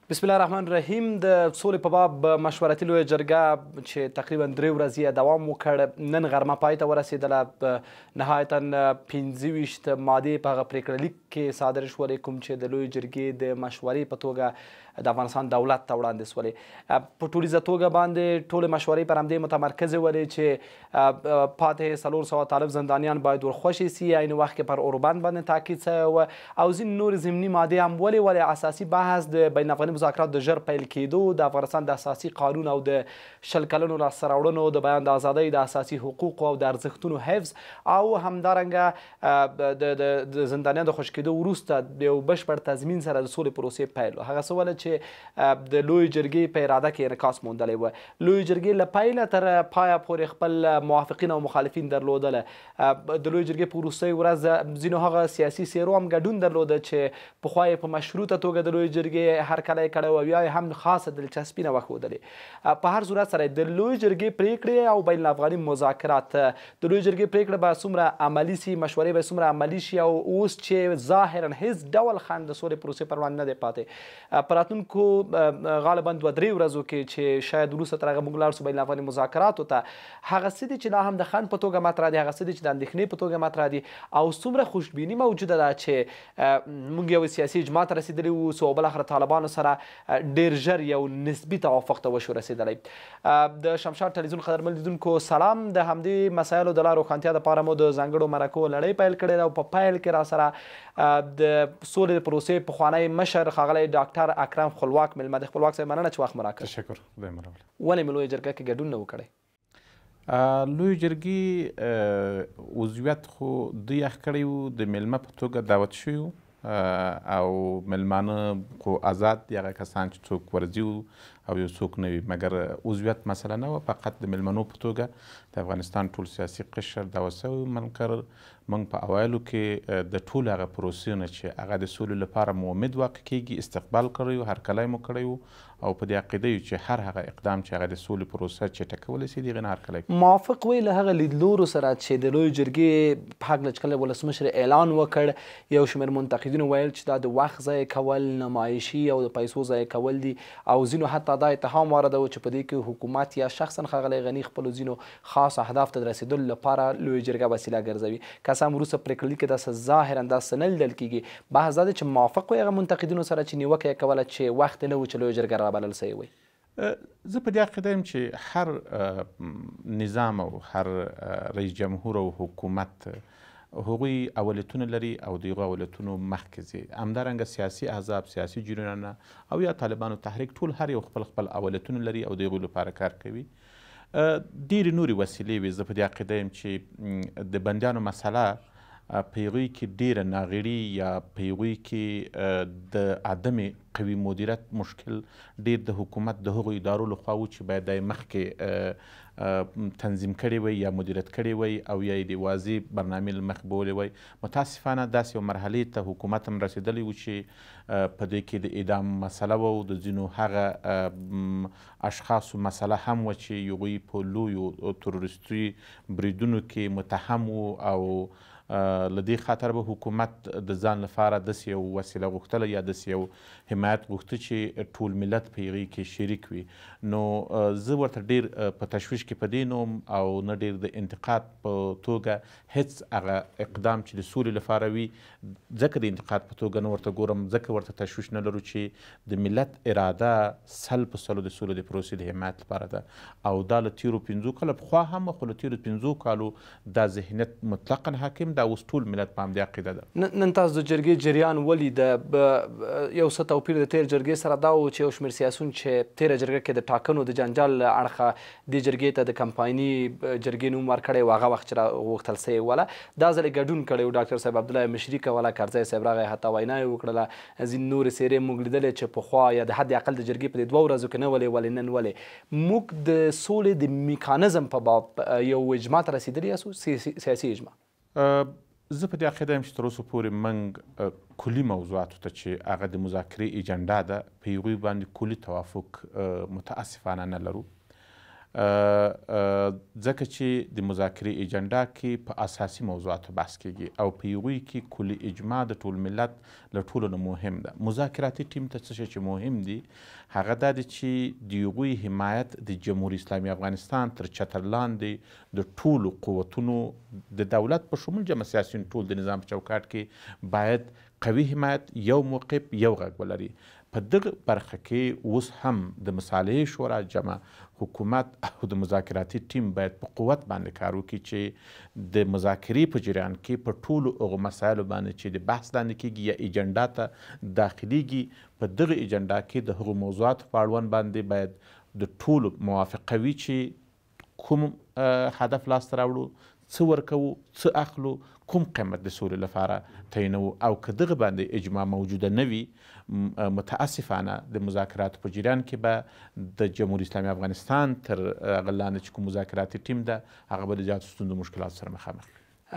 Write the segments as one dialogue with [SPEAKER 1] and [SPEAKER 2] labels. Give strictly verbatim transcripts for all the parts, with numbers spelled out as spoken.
[SPEAKER 1] بسم الله الرحمن الرحیم. د سولې په باب مشورتي لویه جرګه چې تقریبا درې ورځې یې دوام وکړ نن غرمه پای ته ورسېدله. نهایتا پنځه ویشت مادې په هغه پرېکړه لیک کې صادر شولې کوم چې د لویې جرګې د مشورې په توګه د افغانستان دولت ته وړاندې شولې. په ټولیزه توګه باندې ټولې مشورې پر همدې متمرکزې ولې چې پاتې څلور سوه طالب زندانیان باید ورخوشي سي، عین وخت کې پر اوربند باندې تاکید شوی و او ځینې نورې ضمني مادې هم ولې ولې اساسي بحث د بین افغاني مذاکرات د ژر پیل کېدو، د افغانستان د اساسي قانون او د شل کلنو لاسته راوړنو د بیان د ازادۍ، د اساسي حقوقو او د ارزښتونو حفظ او همدارنګه د زندانیانو د خوشي کېدو وروسته د یو بشپړ تضمین سره د سولې پروسې پیل و. هغه څه ولې چې د لویې جرګې په اراده کې انعکاس موندلی و. لویې جرګې له پیله تر پایه پورې خپل موافقین او مخالفین درلودله. د لویې جرګې په وروستۍ ورځ ځینو هغه سیاسي څېرو هم ګډون درلوده چې پخوا یې په مشروطه توګه د لویې جرګې هرکلی کړی و او یا هم خاصه دلچسپي نه وه ښودلې. په هر صورت سره د لویې جرګې پرېکړې او بین الافغاني مذاکرات، د لویې جرګې پرېکړه به څومره عملي سي، مشورې به څومره عملي شي او اوس چې ظاهرا هېڅ ډول خنډ د سولې پروسې پر وړاندې نه دی پاتې. په راتلونکو غالبا دوه درې ورځو کې چې شاید وروسته تر هغه موږ لاړ شو بین الافغاني مذاکراتو ته، هغه څه دي چې لا هم د خنډ په توګه مطرح دي، هغه څه دي چې د اندېښنې په توګه مطرح دي او څومره خوشبیني موجوده ده چې موږ یو سیاسي اجماع ته رسېدلي وو او بالاخره طالبانو سره ډېر ژر یو نسبي توافق ته وشو رسېدلی. د شمشاد ټلویزیون قدرمن لیدونکو سلام. د همدې مسایلو د لا روښانتیا دپاره مو د ځانګړو مرکو لړۍ پیل کړې ده او په پیل کې راسره د سولې د پروسې پخوانی مشر ښاغلی ډاکټر اکرم خپلواک میلمه دی. خپلواک صاحب مننه چې وخت مو راکړ.
[SPEAKER 2] تشکر. خدای مو راوړي.
[SPEAKER 1] ولې مې لویه جرګه کې ګډون نه و کړی؟
[SPEAKER 2] لویې جرګې عضویت خو دوی یخ کړی و، د میلمه په توګه دعوت شوي وو او میلمانه خو آزاد دي، هغه کسان چې څوک ورځي او یو څوک نه وي، مګر عضویت مسله نه وه، فقط د میلمنو په توګه د افغانستان ټول سیاسي قشر دعوت شوی. منکر موږ په اوایلو کې د ټولو هغه پروسې نه چې هغه د سولې لپاره مو امید واقع کېږي استقبال کړی و، هرکلی مو کړی و او په دې عقیده یو چې هر هغه اقدام چې هغه د سولې پروسه چټکولی شي د هغې نه هرکلی کوي.
[SPEAKER 1] موافق وی له هغه لیدلورو سره چې د لویې جرګې په هکله چې کله ولسمشر اعلان وکړ، یو شمېر منتقدینو ویل چې دا د وخت ضایع کول، نمایشي او د پیسو ضایع کول دي او ځینو حتی دا اتهام وارده و چې په دې کې حکومت یا شخصا ښاغلی غني خپلو ځینو خاص اهداف ته د رسېدلو لپاره لویې جرګه وسیله ګرځوي. که څه هم وروسته پرېکړه لیک کې داسې ظاهرا داسې نه لیدل کېږي. بحث دا دی چې موافق وی هغه منتقدینو سره چې نیوکه یې کوله چې وخت نه و چې لویه جرګه رابلل سوی وی؟
[SPEAKER 2] زه په دې عقیده یم چې هر نظام او هر رئیس جمهور او حکومت هغوی اولتونه لري او د هغو اولتونو مخکې ځي. همدارنګه سیاسي احزاب، سیاسي جریانونه او یا طالبانو تحریک ټول هر یو خپل خپل اولتونه لري او د هغوی لپاره کار کوي. ډېرې نورې وسیلې وي. زه په دې عقیده یم چې د بندیانو مسله په هغوی کې ډېره ناغېړي یا په هغوی کې د عدم قوي مدیریت مشکل ډېر د حکومت د هغو ادارو لخوا و چې باید دا یې مخکې تنظیم کړی وی یا مدیریت کړی وی او یا یې د واضح برنامې له مخې بولی وی. متاسفانه داسې یو مرحلې ته حکومت هم رسېدلی و چې په دې کې د اعدام مسله وه او د ځینو هغه اشخاصو مسله هم وه چې هغوی په لویو تروریستي بریدونو کې متهم وو او له دې خاطر به حکومت د ځان لپاره داسې یو وسیله غوښتله یا داسې یو حمایت غوښته چې ټول ملت په هغې کې شریک وي. نو زه ورته ډېر په تشویش کې په دې نوم او نه ډېر د انتقاد په توګه هېڅ هغه اقدام چې د سولې لپاره وي ځکه د انتقاد په توګه نه ورته ګورم، ځکه ورته تشویش نه لرو چې د ملت اراده سل په سلو د سولې د پروسې د حمایت لپاره ده او دا له تېرو پنځو کاله پخوا هم خو له تېرو پنځو کالو دا ذهنیت مطلقا حاکم دا اوس ټول ملت په همدې عقیده ده.
[SPEAKER 1] نن تاسو د جرګې جریان ولیده، یو څه توپیر د تېر جرګې سره دا و چې یو شمېر سیاسیون چې تېره جرګه کې د ټاکنو د جنجال له اړخه دې جرګې ته د کمپایني جرګې نوم ورکړی و، هغه وخت چې راغوښتل سوی وله، دا ځل یې ګډون کړی و. ډاکټر صاحب عبدالله مشري کوله، کرزی صاحب راغی حتی وینا یې وکړله، ځینې نورې څېرې موږ لیدلې چې پخوا یا د حد اقل د جرګې په دې دوه ورځو کې نه ولې ولې نن ولې موږ د سولې د میکانزم په باب یو اجماع ته رسېدلي یاستو، سیاسي اجماع؟
[SPEAKER 2] زه په دې عقیده یم چې تر اوسه پورې موږ کلي موضوعاتو ته چې هغه د مذاکرې اجنډا ده په هغوی باندې کلي توافق متاسفانه نه لرو. ځکه چې د مذاکرې اجنډا کې په اساسي موضوعاتو بحث کیږي او په هغوی کې کلي اجماع د ټول ملت له ټولو نه مهم ده. مذاکراتي ټیم ته څه شی چې مهم دي هغه دا دی چې د هغوی حمایت د جمهوریت اسلامي افغانستان تر چتر لاندې د ټولو قوتونو د دولت په شمول جمع سیاسیون ټول د نظام په چوکاټ کې باید قوي حمایت یو موقف یو غږ ولري. په دغه برخه کې اوس هم د مصالحې شورا جمع حکومت او د مذاکراتي ټیم باید په قوت باندې کار وکړي چې د مذاکرې په جریان کې په ټولو هغو مسایلو باندې چې د بحث لاندې کیږي یا ایجنډا ته داخلیږي په دغه ایجنډا کې د هغو موضوعاتو په اړوند باندې باید د ټولو موافقه وي چې کوم هدف لاسته راوړو، څه ورکوو، څه اخلو، کوم قیمت د سولې لپاره تعینوو. او که دغه باندې اجماع موجوده نه وي متاسفانه د مذاکراتو په جریان کې به د جمهوریت اسلامي افغانستان تر هغه لاندې چې کوم مذاکراتي ټیم ده هغه به د زیاتو ستونزو مشکلاتو سره مخامخ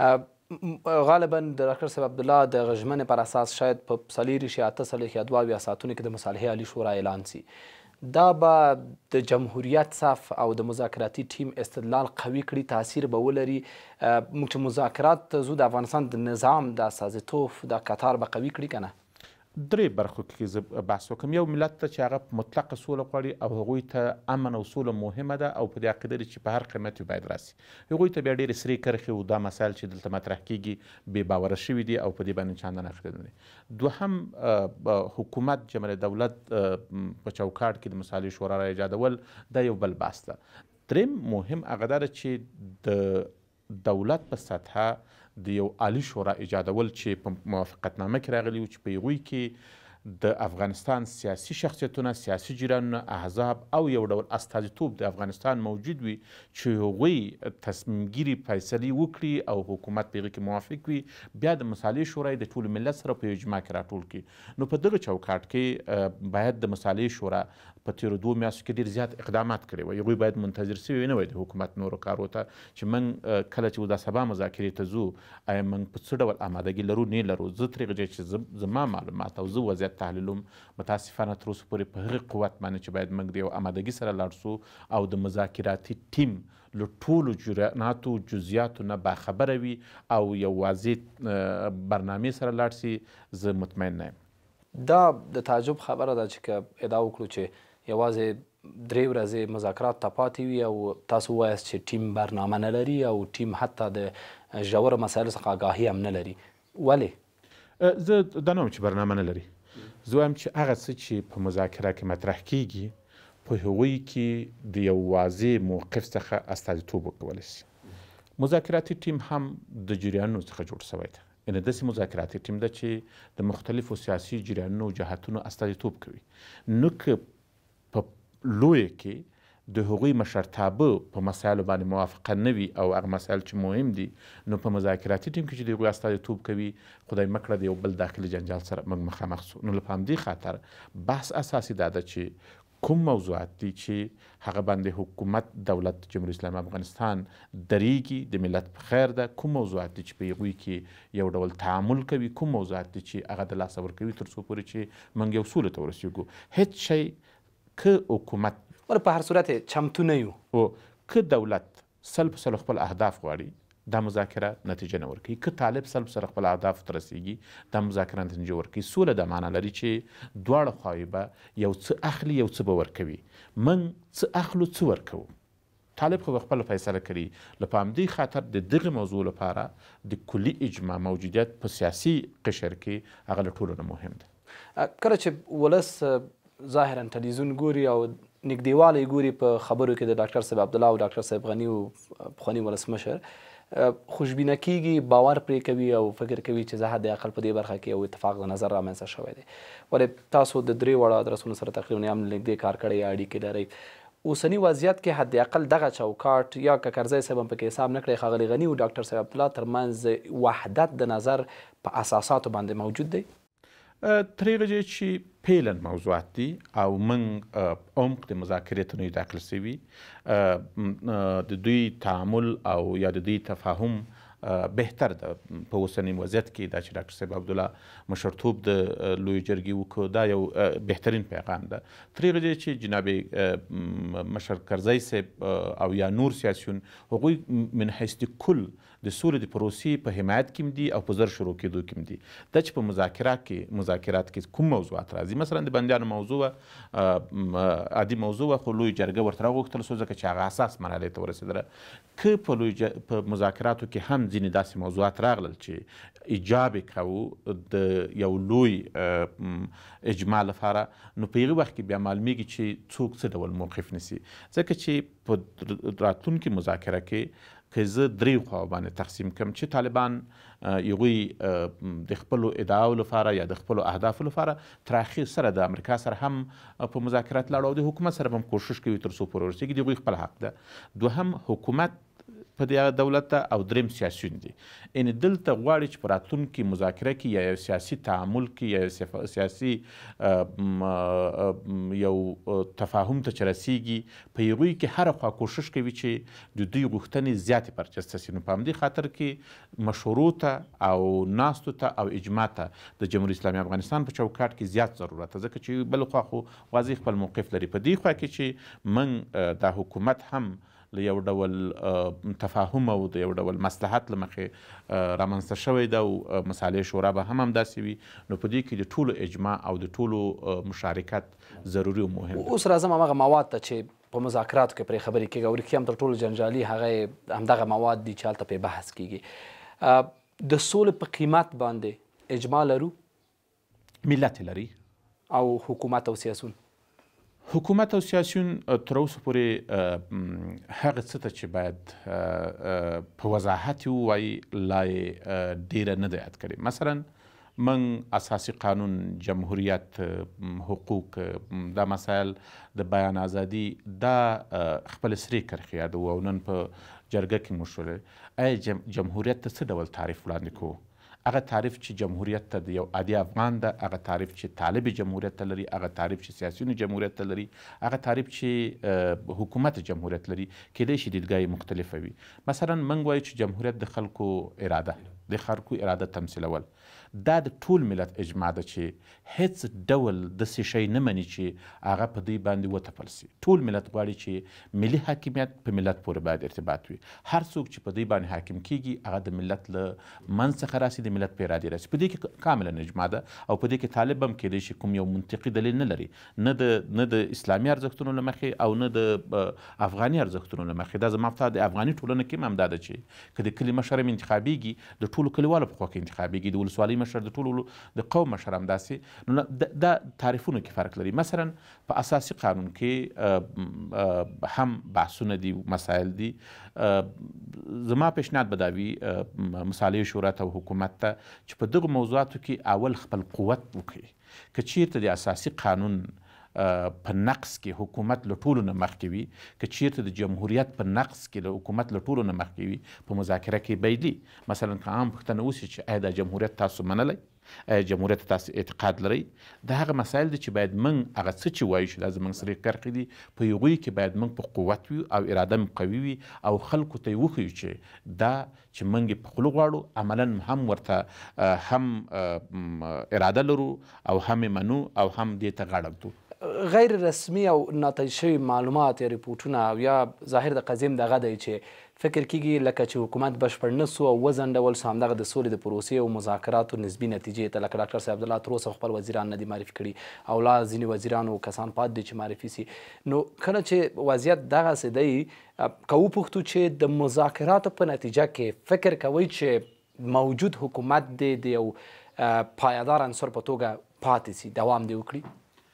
[SPEAKER 2] وي.
[SPEAKER 1] غالبا د ډاکټر صاحب عبدالله د غژمنې پر اساس شاید په څلېرویشت یا اته څلوېښت یا دوه اویا ساعتونو کې د مصالحې عالي شورا اعلان سي. دا به د جمهوریت صف او د مذاکراتي ټیم استدلال قوي کړي، تاثیر به ولري. موږ چې مذاکرات ته ځو د افغانستان د نظام د استازیتوب د کتار به قوي کړي که نه؟
[SPEAKER 2] درې برخو کې زه بحث وکړم. یو ملت ته چې هغه مطلقه سوله غواړي او هغوی ته امن او سوله مهمه ده او په دې عقیده چې په هر قیمت باید راسي. هغوی ته بیا ډېرې سرې کرښې او دا مسایل چې دلته مطرح کیږي بې باوره شوي دي او په دې باندې چندانه عقیده نه لري. دوهم حکومت جمع دولت په چوکاټ کې د مصالحې شورا را ایجادول دا یو بل بحث ده. دریم مهم هغه دا ده چې د دولت په سطحه د یو عالی شورا ایجادول چې په موافقتنامه کې راغلي و چې په هغوی کې د افغانستان سیاسي شخصیتونه، سیاسي جریانونه، احزاب او یو ډول استازیتوب د افغانستان موجود وي چې هغوی تصمیمګیري فیصلې وکړي او حکومت په هغې کې موافق وي. بیا د مصالحې شورا د ټول ملت سره په یو اجماع کې راټول کړي. نو په دغه چوکاټ کې باید د مصالحې شورا په تیرو دوو میاشتو کې ډېر زیات اقدامات کړي وای. هغوی باید منتظر سوي نه وای د حکومت نورو کارو ته چې موږ کله چې دا سبا مذاکرې ته ځو آیا موږ په څه ډول آمادګي لرو نه لرو. زه ترې غږی چې زما معلومات او زه وضعیت تحلیلوم متاسفانه تر اوسه پورې په هغې قوت باندې چې باید موږ د یو آمادګي سره لاړ سو او د مذاکراتي ټیم له ټولو جریاناتو جزئیاتو نه باخبره وي او یو واضح برنامې سره لاړ سي، زه مطمئن نه یم.
[SPEAKER 1] دا د تعجب خبره ده چې که ادعا وکړو چې یوازې درې ورځې مذاکرات ته پاتې وي او تاسو ووایاست چې ټیم برنامه نه لري او ټیم حتی د ژورو مسایلو څخه آګاهي هم نه لري. ولې؟
[SPEAKER 2] زه دا نه وایم چې برنامه نه لري، زه وایم چې هغه څه چې په مذاکره کې مطرح کیږي په هغوی کې د یو واضح موقف څخه استازیتوب وکولی سي. مذاکراتي ټیم هم د جریانونو څخه جوړ شوی دی. یعنې داسې مذاکراتي ټیم ده چې د مختلفو سیاسي جریانونو او جهتونو استازیتوب کوي. نو که په لویه کې د هغوی مشرتابه په مسایلو باندې موافقه نه وي او هغه مسایل چې مهم دي نو په مذاکراتي ټیم کې چې د هغوی استازیتوب کوي خدای مه کړه د یو بل داخلي جنجال سره موږ مخامخ سو. نو له همدې خاطر بحث اساسي دا ده چې کوم موضوعات دي چې هغه باندې حکومت دولت جمهوریت اسلامي افغانستان دریږي د ملت په خیر ده، کوم موضوعات دي چې په هغوی کې یو ډول تعامل کوي، کوم موضوعات دي چې هغه د لاسه ورکوي تر څو پورې چې موږ یو سولې ته ورسېږو. هیڅ شی که حکومت
[SPEAKER 1] ور په هر صورت چمتو نه یو
[SPEAKER 2] او که دولت سل په سل خپل اهداف غواړي دا مذاکره نتیجه نه ورکوي. که طالب سل په سل خپل اهدافو ته رسیږي دا مذاکره نتیجه ورکوي. سوله دا معنا لري چې دواړه خواوې به یو څه اخلي یو څه به ورکوي. موږ څه اخلو څه ورکوو. طالب خو خپله فیصله کړي. له په همدې خاطر د دغې موضوع لپاره د کلي اجماع موجودیت په سیاسي قشر کې هغه له ټولو نه مهم دی.
[SPEAKER 1] کله چې ولس ظاهرا تلویزیون ګوري او نږدېوالی ګوري په خبرو کې د ډاکټر صاحب عبدالله او ډاکټر صاحب غني او پخواني ولسمشر خوشبینه کیږي، باور پرې کوي او فکر کوي چې زه حد اقل په دې برخه کې یو اتفاق د نظر رامنځته شوی دی. ولې تاسو د درې واړو ادرسونو سره تقریبا هم نږدې کار کړی یا اړیکې لرئ. اوسني وضعیت کې حد اقل دغه چوکاټ یا که کرزی صاحب هم پکې حساب نه کړی ښاغلي غني او ډاکټر صاحب عبدالله ترمنځ وحدت د نظر په اساساتو باندې موجود دی.
[SPEAKER 2] ترې غږی چې پیلن موضوعات دي او موږ عمق د مذاکرې ته نه داخل سوي. د دوی تعامل او یا د دوی تفاهم بهتر ده په اوسني وضعیت کې دا چې ډاکټر صاحب عبدالله مشرتوب د لوی جرګې وکړو دا یو بهترین پیغام ده. تر هغې دی چې جناب مشر کرزی صاحب او یا نور سیاسیون هغوی من حیث د کل د سولې د پروسې په حمایت کې دي او په زر شروع کېدو کې دي. دا چې په مذاکرات کې مذاکرات کې کوم موضوعات راځي، مثلا د بندیانو موضوع عادي موضوع خو لوی جرګه ورته راغوښتل سو ځکه چې هغه اساس مرحلې ته ورسېدله. که په لوی په مذاکراتو کې هم ځینې داسې موضوعات راغلل چې ایجاب یې کوو د یو لوی اجماع لپاره، نو په هغې وخت کې بیا معلومیږي چې څوک څه ډول موقف نیسي. ځکه چې په راتلونکي مذاکره کې که زه درې خواو باندې تقسیم کړم چې طالبان هغوی د خپلو ادعاو لپاره یا د خپلو اهدافو لپاره تر اخر سره د امریکا سره هم په مذاکرات لاړو او د حکومت سره هم کوشش کوي تر څو پورې ورسېږي، د هغوی خپل حق ده. دوهم حکومت په دې دولت ته او دریم سیاسیون دي. یعنې دلته غواړي چې په راتلونکي مذاکره کې یا یو سیاسي تعامل کې یا سیاسي یو تفاهم ته چې رسیږي په هغوی کې هره خوا کوشش کوي چې د دوی غوښتنې زیاتې برجسته سي. نو په همدې خاطر کې مشورو ته او ناستو ته او اجماع ته د جمهوریت اسلامي افغانستان په چوکاټ کې زیات ضرورت ده، ځکه چې بل خوا خو واضح خپل موقف لري. په دې خوا کې چې موږ دا حکومت هم له یو ډول تفاهم او د یو ډول مصلحت له مخې رامنځته شوی ده او مصالحې شورا به هم همداسې وي، نو په دې کې د ټولو اجماع او د ټولو مشارکت ضروري او مهم دی.
[SPEAKER 1] اوس راځم همغه مواد ته چې په مذاکراتو کې پرې خبرې کېږي او رښتیا هم تر ټولو جنجالي هغه همدغه مواد دي چې هلته پرې بحث کېږي. د سولې په قیمت باندې اجماع لرو؟
[SPEAKER 2] ملت لري
[SPEAKER 1] او حکومت او سیاسون؟
[SPEAKER 2] حکومت او سیاسیون تر اوسه پورې هغه څه ته چې باید په وضاحت ووایي لا یې ډیره نه ده یاد کړې. مثلا من اساسی قانون، جمهوریت، حقوق، دا مسایل د بیان ازادي دا خپل سرې کرښې یادوو او نن په جرګه کې موږ شولې. آیا جمهوریت ته څه ډول تعریف وړاندې کوو؟ هغه تعریف چې جمهوریت ته د یو عادي افغان ده، هغه تعریف چې طالب جمهوریت ته لري، هغه تعریف چې سیاسیون جمهوریت ته لري، هغه تعریف چې حکومت جمهوریت لري، کېدای شي دیدګاه مختلفه وي. مثلا موږ وایو چې جمهوریت د خلکو اراده د خلکو اراده تمثیلول، دا د ټول ملت اجماع ده چې هیڅ ډول داسې شی نه مني چې هغه په دوی باندې وتپل سي. ټول ملت غواړي چې ملي حاکمیت په ملت پورې باید ارتباط وي. هر څوک چې په دوی باندې حاکم کیږي هغه د ملت له منځ څخه راسي، د ملت په ارادې راسي. په دې کې کاملا اجماع ده او په دې کې طالب هم کېدای شي کوم یو منطقي دلیل نه لري، نه د نه د اسلامي ارزښتونو له مخې او نه د افغاني ارزښتونو له مخې. دا زما په د افغاني ټولنه کې هم همدا ده چې که د کلي مشر هم انتخابېږي د ټولو کلیوالو په خوا کې انتخابېږي، د ولسوالۍ مشر د ټولو د قوم مشر همداسې. نو دا تعریفونو کې فرق لري. مثلا په اساسي قانون کې هم بحثونه دي، مسایل دي. زما پیشنهاد به دا وي مصالحې شورا ته او حکومت ته چې په دغو موضوعاتو کې اول خپل قوت وکړي. که چیرته د اساسي قانون په نقص کې حکومت له ټولو نه مخکې وي، که چیرته د جمهوریت په نقص کې له حکومت له ټولو نه مخکې وي، په مذاکره کې بیدي. مثلا که عام پوښتنه وشي چې آیا دا جمهوریت تاسو منلی، آیا جمهوریت تاسو اعتقاد لرئ، دا هغه مسایل دي چې باید موږ هغه څه چې وایو چې دا زموږ سرې کرښې دي، په هغوی کې باید موږ په قوت وي او اراده مو قوي وي او خلکو ته یې وښیو چې دا چې موږ یې په خوله غواړو عملا هم ورته هم اراده لرو او هم یې منو او هم دې ته غاړه ږدو.
[SPEAKER 1] غیر رسمي او ناتایج شوي معلومات یا ریپورټونه او یا ظاهر د قضیې هم دغه دی چې فکر کېږي لکه چې حکومت بشپړ نه سو او وځنډول سو همدغه د سولې د پروسې او مذاکراتو نسبي نتیجې ته، لکه ډاکټر صاحب عبدالله تر اوسه خپل وزیران نه دي معرفي کړي او لا ځینې وزیران او کسان پاتې دي چې معرفي سي. نو کله چې وضعیت دغسې دی، که وپوښتو چې د مذاکراتو په نتیجه کې فکر کوئ چې موجود حکومت دی د یو پایدار عنصر په توګه پاتې سي، دوام دی وکړي؟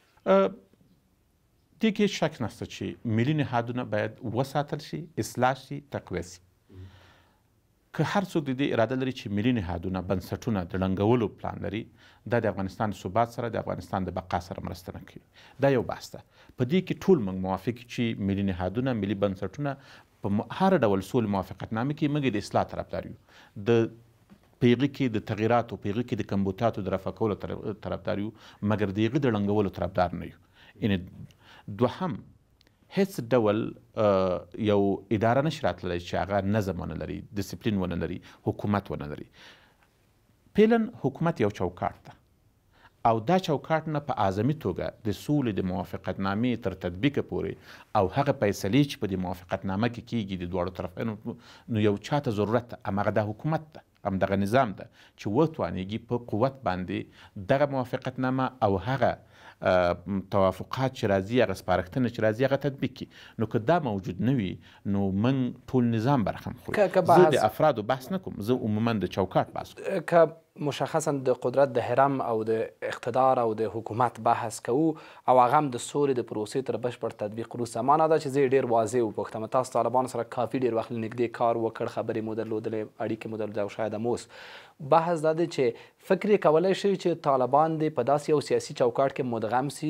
[SPEAKER 2] دې کې شک نشته چې ملي نهادونه باید وساتل شي، اصلاح شي، تقویه شي. که هر څوک د دې اراده لري چې ملي نهادونه بنسټونه د ړنګولو پلان لري، دا د افغانستان د ثبات سره د افغانستان د بقا سره مرسته نه کوي. دا یو بحث ده. په دې کې ټول موږ موافق چې ملي نهادونه، ملي بنسټونه په هر ډول سولې موافقتنامې کې موږ د اصلاح طرفدار یو. د په هغې کې د تغییراتو، په هغې کې د کمبوداتو د رفع کولو طرفدار یو، مګر د هغې د ړنګولو طرفدار نه یو. یعنې دوهم هیڅ ډول یو اداره نشي راتللی چې هغه نظم ونه لري، ډیسپلین ونه لري، حکومت ونه لري. فعلا حکومت یو چوکاټ ده او دا چوکاټ نه په اعظمي توګه د سولې د موافقتنامې تر تطبیقه پورې او هغه فیصلې چې په دې موافقتنامه کې کیږي د دواړو طرفینو، نو یو چاته ضرورت ده، هماغه دا حکومت ده، همدغه نظام ده چې وتوانیږي په قوت باندې دغه موافقتنامه او هغه توافقات چې راځي، هغه سپارښتنه چې راځي هغه تطبیق کړي. نو که دا موجود نه وي نو من ټول نظام برخم خوري. زه د افرادو بحث نه کوم، زه عموما د چوکاټ بحث کوم.
[SPEAKER 1] که مشخصا د قدرت د هرم او د اقتدار او د حکومت بحث کوو او هغه هم د سولې د پروسې تر بشپړ تطبیق وروسته، معنا دا چې زه ډېر واضح وپوښتم، تاسو طالبانو سره کافي ډېر وخت نږدې کار وکړ، خبرې مو درلودلې، اړیکې مو درلودې او شاید هم اوس. بحث دا دی چې فکر یې کولی شي چې طالبان دې په داسې یو سیاسي چوکاټ کې مدغم سي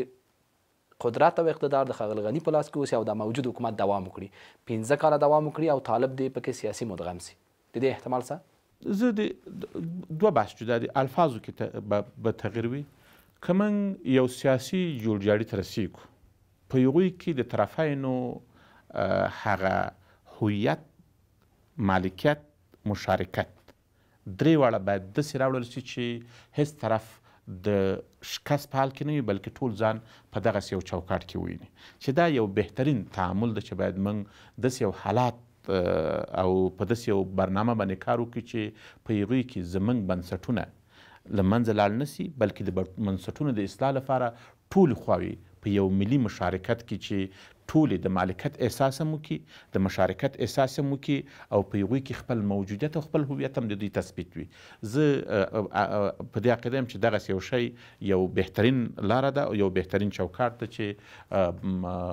[SPEAKER 1] چې قدرت او اقتدار د ښاغلي غني په لاس کې اوسي او د موجود حکومت دوام وکړي، پنځه کاله دوام وکړي او طالب دې پکې سیاسي مدغم سي. د دې احتمال څه؟
[SPEAKER 2] زه د دوه بحث جدا دي، الفاظو کې به تغییر وي. که من یو سیاسي جوړجاړي ته رسیږو، په هغوی کې د طرفینو هغه هویت، مالکیت، مشارکت درې واړه باید داسې راوړل شي چې هیڅ طرف د شکست په حال کې نه وي، بلکې ټول ځان په دغسې یو چوکاټ کې وویني، چې دا یو بهترین تعامل ده چې باید موږ داسې یو حالات او په داسې یو برنامه باندې کار وکړي چې په هغوی کې زموږ بنسټونه له منځه لاړ نه سي، بلکې د بنسټونو د اصلاح لپاره ټولې خواوې په یو ملي مشارکت کې چې ټولې د مالکیت احساس هم وکړي، د مشارکت احساس هم وکړي او په هغوی کې خپل موجودیت او خپل هویت هم د دوی تثبیت وي. زه په دې عقیده یم چې دغسې یو شی یو بهترین لاره ده او یو بهترین چوکاټ ده چې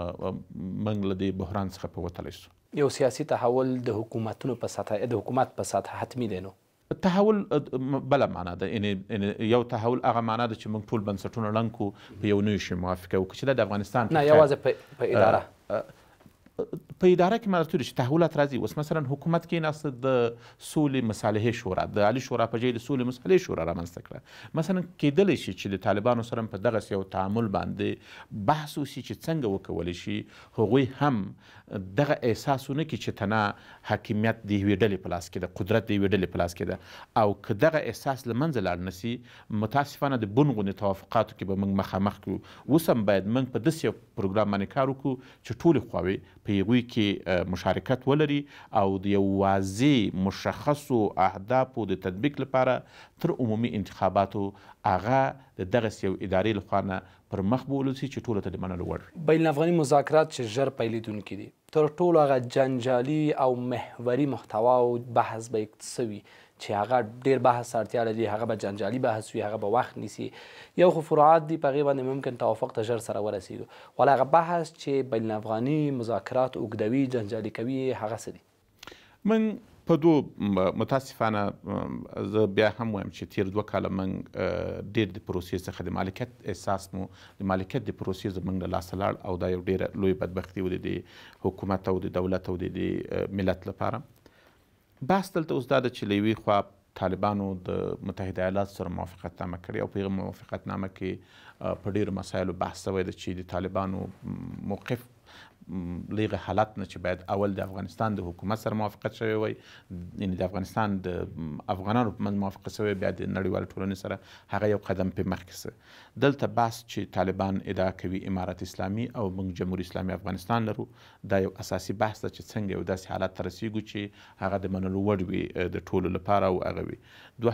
[SPEAKER 2] موږ له دې بحران څخه په وتلی سو.
[SPEAKER 1] یو سیاسي تحول د حکومتونو په سطح د حکومت په سطح حتمي دی. نو
[SPEAKER 2] تحول بله معنا ده، یعنې یو تحول هغه معنا ده چې موږ ټول بنسټونه ړنګ کړو، په یو نوي شي موافقه وکړو چې دا د افغانستان
[SPEAKER 1] نه یوازې په اداره
[SPEAKER 2] په اداره کې معنی چې تحولات راځي. اوس مثلا حکومت کې ناسته د سولې مصالحې شورا، د عالي شورا په ځای د سولې مصالحې شورا رامنځته کړه. مثلا کېدلی شي چې د طالبانو سره په دغسې یو تعامل باندې بحث وشي چې څنګه وکولی شي هغوی هم دغه احساس ونه کړي چې تنها حاکمیت د یوې ډلې په لاس کې ده، قدرت د یوې ډلې په لاس کې ده، او که دغه احساس له منځه لاړ نه سي، متاسفانه د بن غونې توافقاتو کې به موږ مخامخ کړو. اوس هم باید موږ په داسې یو پروګرام باندې کار وکړو چې ټولې خواوې په هغوی کې مشارکت ولري او د یو واضح مشخصو اهدافو د تطبیق لپاره تر عمومي انتخاباتو هغه د دغسې یو ادارې لخوا نه پر مخ بوولل شي چې ټولو ته د منلو وړ.
[SPEAKER 1] بین الافغاني مذاکرات چې ژر پیلېدونکي دي، تر ټولو هغه جنجالي او محوري محتوا او بحث به څه وي چې هغه ډېر بحث اړتیا لري، هغه به جنجالي بحث وي، هغه به وخت نیسي. یو خو فروعات دي، په هغې باندې ممکن توافق ته ژر سره ورسېږو، ولا هغه بحث چې بین الافغاني مذاکرات اوږدوي، جنجالي کوي، هغه څه دي؟
[SPEAKER 2] من په دو متاسفانه زه بیا هم وایم چې تیر دوه کاله موږ ډېر د پروسې څخه د مالکیت احساس مو د مالکیت د پروسې زموږ له لاسه لاړ او دا یو ډېره لوی بدبختي و د حکومت او د دولت او د ملت لپاره. بحث دلته اوس دا ده چې له یوې خوا طالبانو د متحده ایالاتو سره موافقتنامه کړې او په هغه موافقتنامه کې په ډېرو مسایلو بحث شوی ده چې د طالبانو موقف لیغه حالت نه چې باید اول د افغانستان د حکومت سره موافقت شوی وای، یعنې د افغانستان د افغانانو په منځ موافقت شوی، بیا د نړیوال ټولنې سره هغه یو قدم پې مخکې سه. دلته بحث چې طالبان ادعا کوي امارت اسلامي او موږ جمهوریت اسلامي افغانستان لرو، دا یو اساسي بحث ده چې څنګه یو داسې حالت ته رسیږو چې هغه د منلو وړ وي د ټولو لپاره او هغه وي.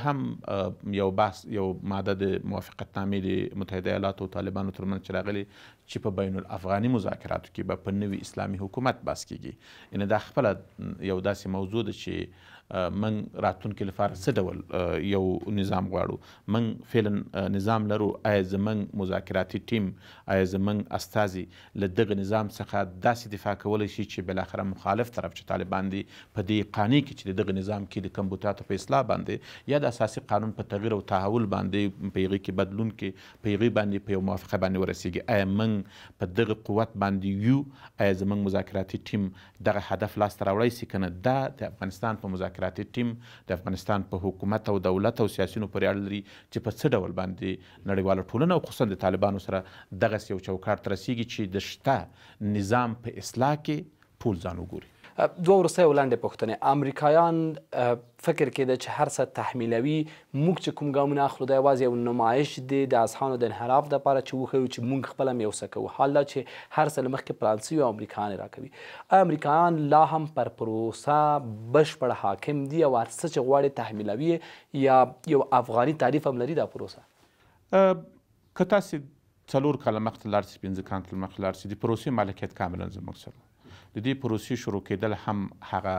[SPEAKER 2] دوهم یو بحث یو ماده د موافقتنامې د متحده ایالاتو او طالبانو ترمنځ چې راغلي چې په بین الافغاني مذاکراتو کې به په نوي اسلامي حکومت بحث کیږي. یعنې دا خپله یو داسې موضوع ده چې من راتلونکي لپاره څه ډول یو نظام غواړو. من فعلا نظام لرو، آیا زموږ مذاکراتي ټیم، آیا زموږ استازي له دغه نظام څخه داسې دفاع کولی شي چې بالاخره مخالف طرف چې طالبان دي په دې قانع کې چې د دغه نظام کې د کمبوتاتو په اصلاح باندې یا د اساسي قانون په تغییر او تحول باندې په هغې کې بدلون کې په هغې باندې په یو موافقه باندې ورسیږي. آیا موږ په دغه قوت باندې یو؟ آیا زموږ مذاکراتي ټیم دغه هدف لاسته راوړی سي که نه؟ دا د افغانستان په مذاکرات مذاکراتي ټیم د افغانستان په حکومت او دولت او سیاسیونو پورې اړه لري چې په څه ډول باندې نړیواله ټولنه او خصوصا د طالبانو سره دغسې یو چوکاټ ته رسیږي چې د شته نظام په اصلاح کې ټول ځان وګوري.
[SPEAKER 1] دوه وروستۍ او لنډې پوښتنې. امریکایان فکر کېده چې هر څه تحمیلوي، موږ چې کوم ګامونه اخلو دا یوازې یو نمایش دی د اذهانو د انحراف دپاره چې وښیو چې موږ خپله هم یو څه کوو. حال دا چې هر څه له مخکې پلان سوي او امریکایان یې راکوي. آیا امریکایان لا هم پر پروسه بشپړ حاکم دي او هر څه چې غواړي تحمیلوي یا یو افغاني تعریف هم لري دا پروسه؟
[SPEAKER 2] که تاسې څلور کاله مخکې لاړ سئ، پنځه کاله مخکې لاړ سئ، د پروسې مالکیت کاملا زموږ سره د دې پروسې شروع کېدل هم هغه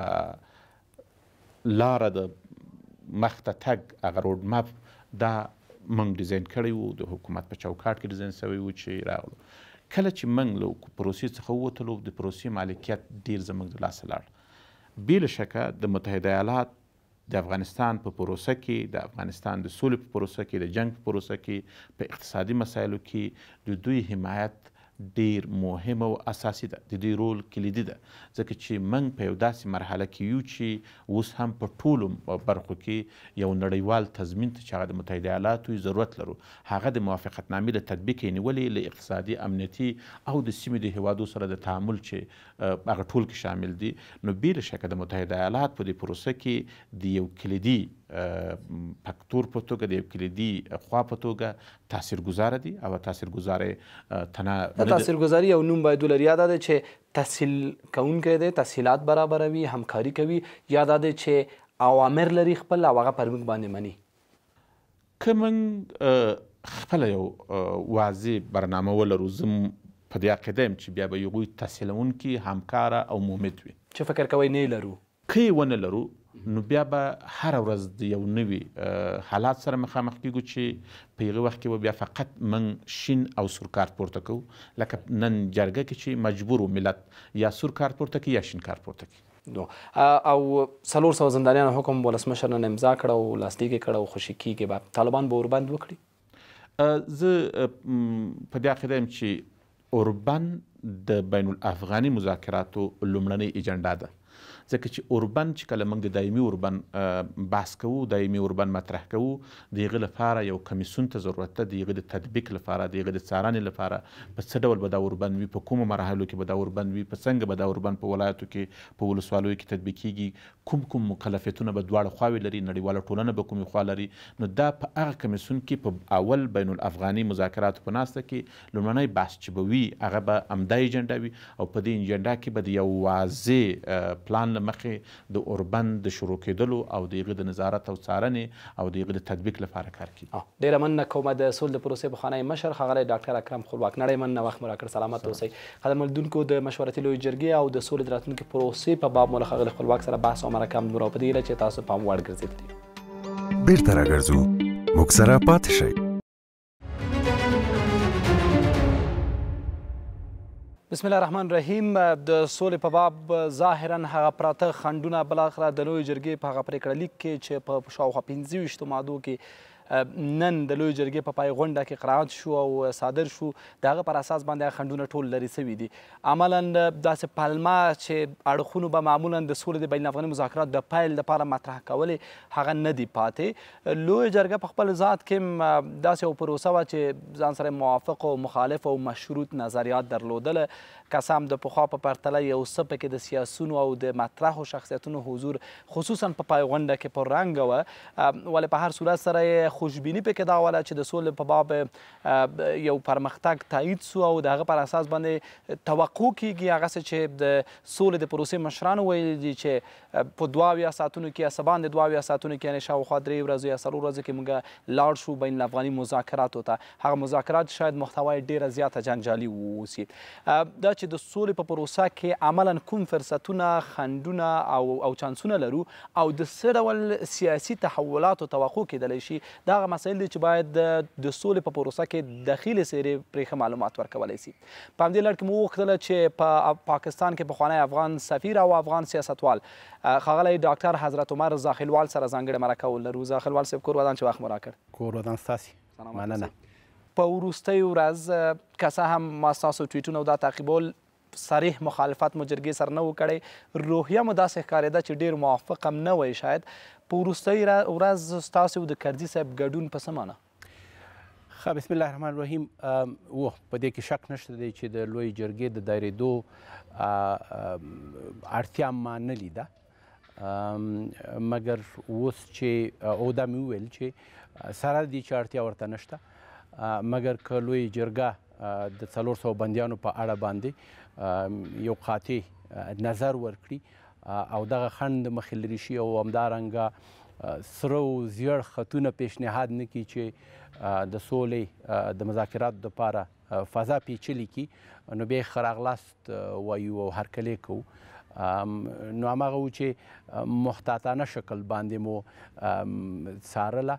[SPEAKER 2] لاره د مخ ته تګ، هغه روډ مپ دا موږ ډیزاین کړی وو، د حکومت په چوکاټ کې ډیزاین شوی وو چې راغلو. کله چې موږ له پروسې څخه ووتلو د پروسې مالکیت ډېر زموږ د لاسه لاړ. بې له شکه د متحده ایالات د افغانستان په پروسه کې، د افغانستان د سولې په پروسه کې، د جنگ په پروسه کې، په اقتصادي مسایلو کې د دوی حمایت ډیر مهم او اساسي ده، د دوی رول کلیدي ده، ځکه چې موږ په یو داسې مرحله کې یو چې اوس هم په ټولو برخو کې یو نړیوال تضمین ته چې هغه د متحده ایالاتو ضرورت لرو، هغه د موافقتنامې د تطبیق یې نیولې له اقتصادي، امنیتي او د سیمې د هیوادو سره د تعامل چې هغه ټول کې شامل دي. نو بې له شکه د متحده ایالات په دې پروسه کې د یو کلیدي فکتور په توګه، د یو کلیدي خوا په توګه تاثیرګذاره دي او تاثیرګذاره تنه
[SPEAKER 1] تاثیرګذاري یو نوم باید ولري. یا دا دی چې تسهیل کوونکی دی، تسهیلات برابروي، همکاري کوي، یا دا دی چې اوامر لري خپل او هغه پر موږ باندې مني؟
[SPEAKER 2] که موږ خپله یو واضح برنامه ولرو، زه په دې عقیده یم چې بیا به هغوی تسهیلونکي، همکاره او مومد وي.
[SPEAKER 1] چې فکر کوئ نه یې لرو؟
[SPEAKER 2] که یې ونه لرو نو بیا به هره ورځ د یو نوي حالات سره مخامخ کیږو چې په هغه وخت کې به بیا فقط موږ شین او سور کارت پورته کوو، لکه نن جرګه کې چې مجبور و ملت یا سور کارت پورته کړي یا شین کارت پورته کړي.
[SPEAKER 1] نو او څلور سوه زندانیانو حکم ولسمشر نن امضا کړه او لاسلیک یې کړه او خوشي کېږي به طالبان به اوربند وکړي؟
[SPEAKER 2] زه په دې عقیده یم چې اوربند د بین الافغاني مذاکراتو لومړنۍ ایجنډا ده، ځکه چې اوربند چې کله موږ د دایمي اوربند بحث کوو، دایمي اوربند مطرح کوو، د هغه لپاره یو کمیسیون ته ضرورت ده، د هغه د تطبیق لپاره، د هغه د څارنې لپاره په څه ډول به دا اوربند وي، په کومو مراحلو کې به دا اوربند وي، په څنګه به دا اوربند په ولایتو کې، په ولسوالیو کې تطبیق کیږي، کوم کوم مکلفیتونه به دواړه خواوې لري، نړیواله ټولنه به کومې خوا لري. نو دا په هغه کمیسیون کې په اول بین الافغاني مذاکراتو په ناسته کې لومړنی بحث چې به وي هغه به همدا ایجنډا وي او په دې ایجنډا کې به د یو واضح پلان له مخې د اوربند د شروع کېدلو او د هغه د نظارت او څارنې او د هغه د تطبیق لپاره کار کوي.
[SPEAKER 1] ډېره مننه کومه د سولې د پروسې پخوانی مشر ښاغلی ډاکټر اکرم خپلواک، نړۍ مننه وخت مو راکړ. سلامت اوسئ. قدرمنو لیدونکو، د مشورتي لویې جرګې او د سولې د راتلونکي پروسې په باب مو له ښاغلي خپلواک سره بحث او مرکه همدومره په دې هیله چې تاسو پام وړ ګرځېدلي.
[SPEAKER 3] بیرته راګرځو، موږ سره پاتې شئ.
[SPEAKER 1] بسم الله الرحمن الرحیم. د سولې په باب ظاهرا هغه پراته خنډونه بالاخره د لویې جرګې په هغه پرېکړه لیک کې چې په شاوخوا پنځه ویشتو مادو کې نن د لویې جرګې په پای غونډه کې قرائت شو او صادر شو، د هغه پر اساس باندې هغه خنډونه ټول لرې سوي دي. عملا داسې پلمه چې اړخونو به معمولا د سولې د بین الافغاني مذاکرات د پیل لپاره مطرح کولې هغه نه دي پاتې. لویې جرګه په خپل ذات کې داسې یو پروسه وه چې ځان سره موافق او مخالف او مشروط نظریات درلودله، که څه هم د پخوا په پرتله یو څه پکې د سیاسونو او د مطرحو شخصیتونو حضور خصوصا په پای غونډه کې پررنګه وه، ولې په هر صورت سره یې خوشبیني پکې دا وله چې د سولې په باب یو پرمختګ تایید سو او د هغه پر اساس باندې توقع کیږي هغسې چې د سولې د پروسې مشرانو ویلي دي چې په دوه اویا ساعتونو کې یا څه باندې دوه اویا ساعتونو کې یعنې شاوخوا درې ورځو یا څلور ورځو کې موږ لاړ شو بین الافغاني مذاکراتو ته. هغه مذاکرات شاید محتوا یې ډېره زیاته جنجالي واوسي. دا چې د سولې په پروسه کې عملا کوم فرصتونه، خنډونه او او چانسونه لرو او د څه ډول سیاسي تحولاتو توقع کیدلی شي، دا هغه مسایل دي چې باید د سولې په پروسه کې دخیلې څیرې پرې ښه معلومات ورکولی سي. په همدې لړ کې مو وغوښتله چې په پاکستان کې پخوانی افغان سفیر او افغان سیاستوال ښاغلی ډاکټر حضرت عمر زاخیلوال سره ځانګړې مرکه ولرو. زاخیلوال صاحب کور ودان چې وخت مو راکړ.
[SPEAKER 4] کور ودان ستاسې مننه.
[SPEAKER 1] په وروستۍ ورځ که څه هم ما ستاسو ټویټونه او دا تعقیبول صریح مخالفت مو جرګې سره نه و کړی، روحیه مو داسې ښکارېده چې ډېر موافق هم نه وی شاید. په وروستۍ ورځ ستاسو د کرزي صاحب ګډون په څه معنی؟
[SPEAKER 4] ښه، بسم الله الرحمن الرحیم. و په دې کې شک نشته دی چې د لویې جرګې د دایرېدو اړتیا ما نه لیده، مګر اوس چې او دا مې وویل چې سره دي چې اړتیا ورته نشته، مګر که لویې جرګه د څلور سوه بندیانو په اړه باندې یو قاطع نظر ورکړي او دغه خنډ مخې لرې شي او همدارنګه سره او زیړ خطونه پیشنهاد نه کړي چې د سولې د مذاکراتو دپاره فضا پیچلې کړي، نو بیا یې ښه راغلاست وایو او هرکلی کوو. نو هماغه و چې محتاطانه شکل باندې مو څارله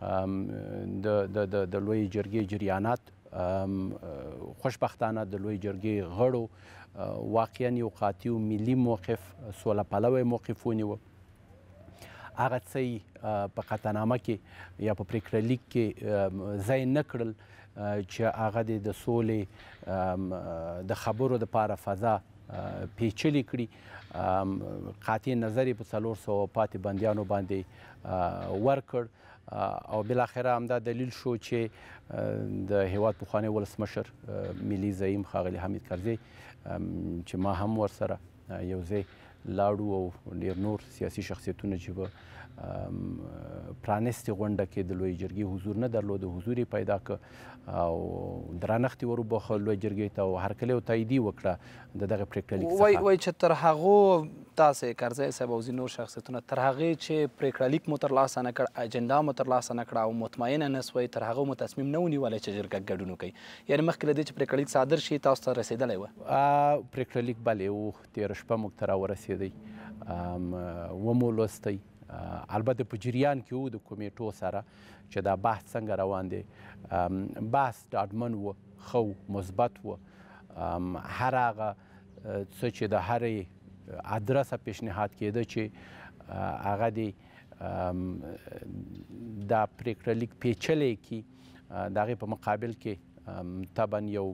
[SPEAKER 4] د لویې جرګې جریانات. خوشبختانه د لویې جرګې غړو واقعا یو قاطع ملي موقف، سوله پلوی موقف ونیوه. هغه څه په قطعنامه کې یا په پریکړه لیک کې ځای نه کړل چې هغه د سولې د خبرو دپاره فضا پیچلې کړي. قاطع نظر یې په څلور سوه پاتې بندیانو باندې ورکړ او بالاخره همدا دلیل شو چې د هیواد پخوانی ولسمشر ملي زعیم ښاغلي حمید کرزي چې ما هم ورسره یو ځای لاړو او ډېر نور سیاسي شخصیتونه چې به پرانیستې غونډه کې د لویې جرګې حضور نه درلوده، حضور یې پیدا کړ او درنښت یې وروبخه لویې جرګې ته او هرکلی او تاییدي وکړه د دغه پرېکړه لیک څخه.
[SPEAKER 1] وایي چې تر هغو تاسې کرزی صاحب او ځینې نور شخصیتونه تر هغې چې پرېکړه لیک مو ترلاسه نه کړ، اجنډا مو ترلاسه نه کړه او مطمئنه نه سوئ، تر هغه مو تصمیم نه ونیولی چې جرګه ګډون وکړئ. یعنې مخکې له دې چې پرېکړه لیک صادر شي تاسو ته رسېدلی وه؟
[SPEAKER 4] پرېکړه لیک بلې و، تېره شپه موږ ته راورسېدی، ومو لوستی. البته په جریان کې وو د کمیټو سره چې دا بحث څنګه روان دی. بحث ډاډمن و، ښه و، مثبت و. هر هغه څه چې د هرې ادرسه پیشنهاد کېده چې هغه د دا پرېکړه لیک پیچلی کړي، د هغې په مقابل کې طبعا یو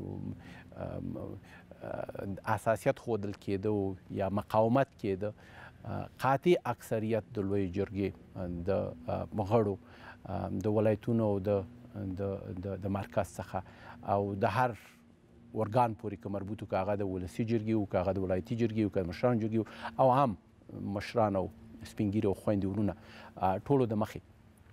[SPEAKER 4] اساسیت ښودل کېده یا مقاومت کېده. قاطع اکثریت د لویې جرګې د غړو د ولایتونو او د مرکز څخه او د هر ارګان پورې که مربوط و، که هغه د ولسي جرګې و، که هغه د ولایتي جرګې و، که د مشرانو جرګې و او هم مشران او سپین ږیري او خویندې ورونه ټولو د مخې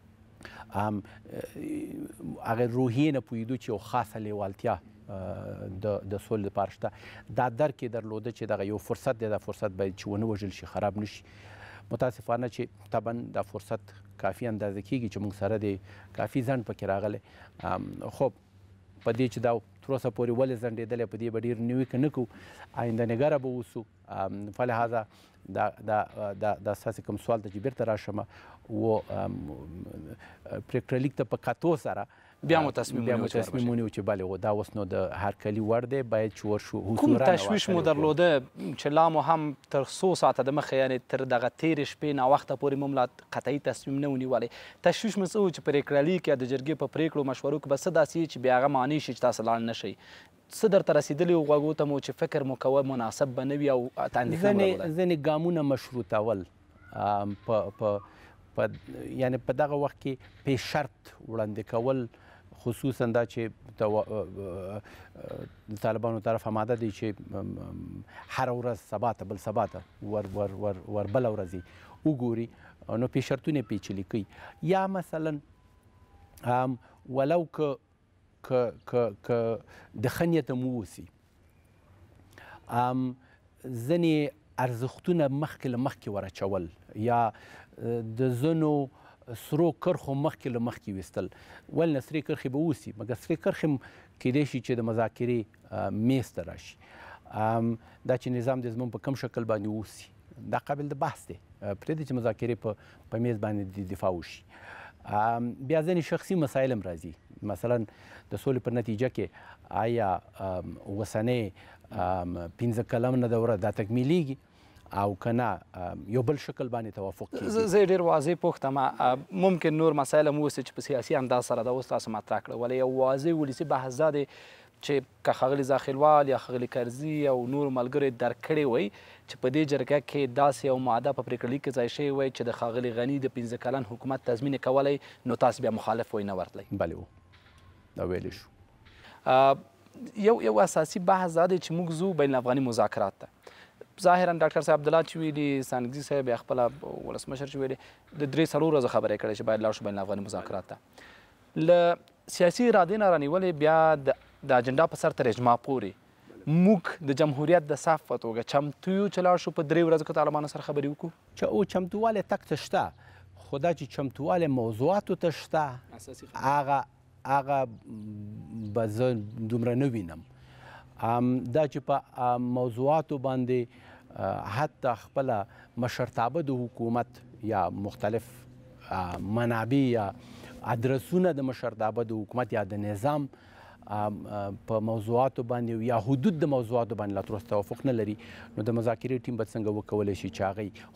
[SPEAKER 4] هغې روحیې نه پوهېدو چې یو خاصه لیوالتیا د سولې لپاره شته. دا درک یې درلوده چې دغه یو فرصت دی، دا فرصت باید چې ونه وژل شي، خراب نه شي. متاسفانه چې طبعا دا فرصت کافي اندازه کېږي چې موږ سره د کافي ځنډ پکې راغلی. خو په دې چې دا تر اوسه پورې ولې ځنډېدلی، په دې به ډېر نیوکه نه کوو، آینده نګره به اوسو. فلهذا دا دا دا ستاسې کوم سوال ته چې بیرته راشم، و پرېکړه لیک ته په کتو سره
[SPEAKER 1] بیا مو تصمیم
[SPEAKER 4] ونیو چې بلې دا اوس نو د هرکلي وړ دی، باید چې ورشو.
[SPEAKER 1] کوم تشویش مو درلوده چې لا مو هم تر څو ساعته د مخه، یعنې تر دغه تېرې شپې ناوخته پورې مو لا قطعي تصمیم نه ونیولی؟ تشویش مو څه و چې پرېکړه لیک یا د جرګې په پرېکړو مشورو کې به څه داسې وي چې بیا هغه معنی شي چې تاسو لاړ نه شئ؟ څه درته رسېدلي و غوږو ته مو چې فکر مو کوه مناسب به نه وي او اندېښنه مو درلوده؟
[SPEAKER 4] ځینې ګامونه مشروطول په یعنې په دغه وخت کې پې شرط وړاندې کول، خصوصا دا چې د طالبانو طرف آماده دی چې هره ورځ سبا ته بل سبا ته ور ور ور ور بله ورځ یې وګوري، نو پې شرطونه یې پیچلي کوي. یا مثلا ولو که که د ښه نیته مو اوسي، ځینې ارزښتونه مخکې له مخکې ور اچول یا د ځینو سرو کرښو مخکې له مخکې ویستل. ولې نه سرې کرښې به اوسي، مګر سرې کرښې هم کیدای شي چې د مذاکرې میز ته راشي. دا چې نظام د زموږ په کوم شکل باندې اوسي دا قابل د بحث دی، پرېږدي چې مذاکرې په میز باندې دفاع وشي. بیا ځینې شخصي مسایل هم راځي، مثلا د سولې په نتیجه کې آیا اوسنۍ پنځه کلنه دوره دا تکمیلیږي او که نه یو بل شکل باندې توافق کېږي.
[SPEAKER 1] زه ډېر واضح پوښتم، ممکن نور مسایل هم اوسي چې په سیاسي انداز سره دا اوس تاسو مطرح کړه، ولې یو واضح ولسي بحث دا دی چې که ښاغلي زاخیلوال یا ښاغلي کرزي او نورو ملګرو درک کړې وی چې په دې جرګه کې داسې یو ماده په پرېکړه لیک کې ځای شوې وی چې د ښاغلي غني د پنځه کلن حکومت تضمین یې کولی، نو تاسو بیا مخالف وی نه ورتلی؟
[SPEAKER 4] بلې و دا ویلی شو.
[SPEAKER 1] یو یو اساسي بحث دا دی چې موږ ځو بین الافغاني مذاکرات ته. ظاهرا ډاکټر صاحب عبدالله چې ویلي، سانګزي صاحب یا خپله ولسمشر چې ویلي، د درې څلور ورځو خبرې کړې چې باید لاړ شو بین الافغاني مذاکرات ته. له سیاسي ارادې نه رانیولې بیا د اجنډا په سر تر اجماع پورې موږ د جمهوریت د صف په توګه چمتو یو چې لاړ شو په درې ورځو کې طالبانو سره خبرې وکړو؟
[SPEAKER 4] چې او چمتووالی تک ته شته، خو دا چې چمتووالی موضوعاتو ته شته هغه هغه به زه دومره نه وینم. دا چې په موضوعاتو باندې حتی خپله مشرتابه د حکومت یا مختلف منابع یا ادرسونه د مشرتابه د حکومت یا د نظام په موضوعاتو باندې یا حدود د موضوعاتو باندې لا تر اوسه توافق نه لري، نو د مذاکرې ټیم به څنګه وکولی شي چې هغوی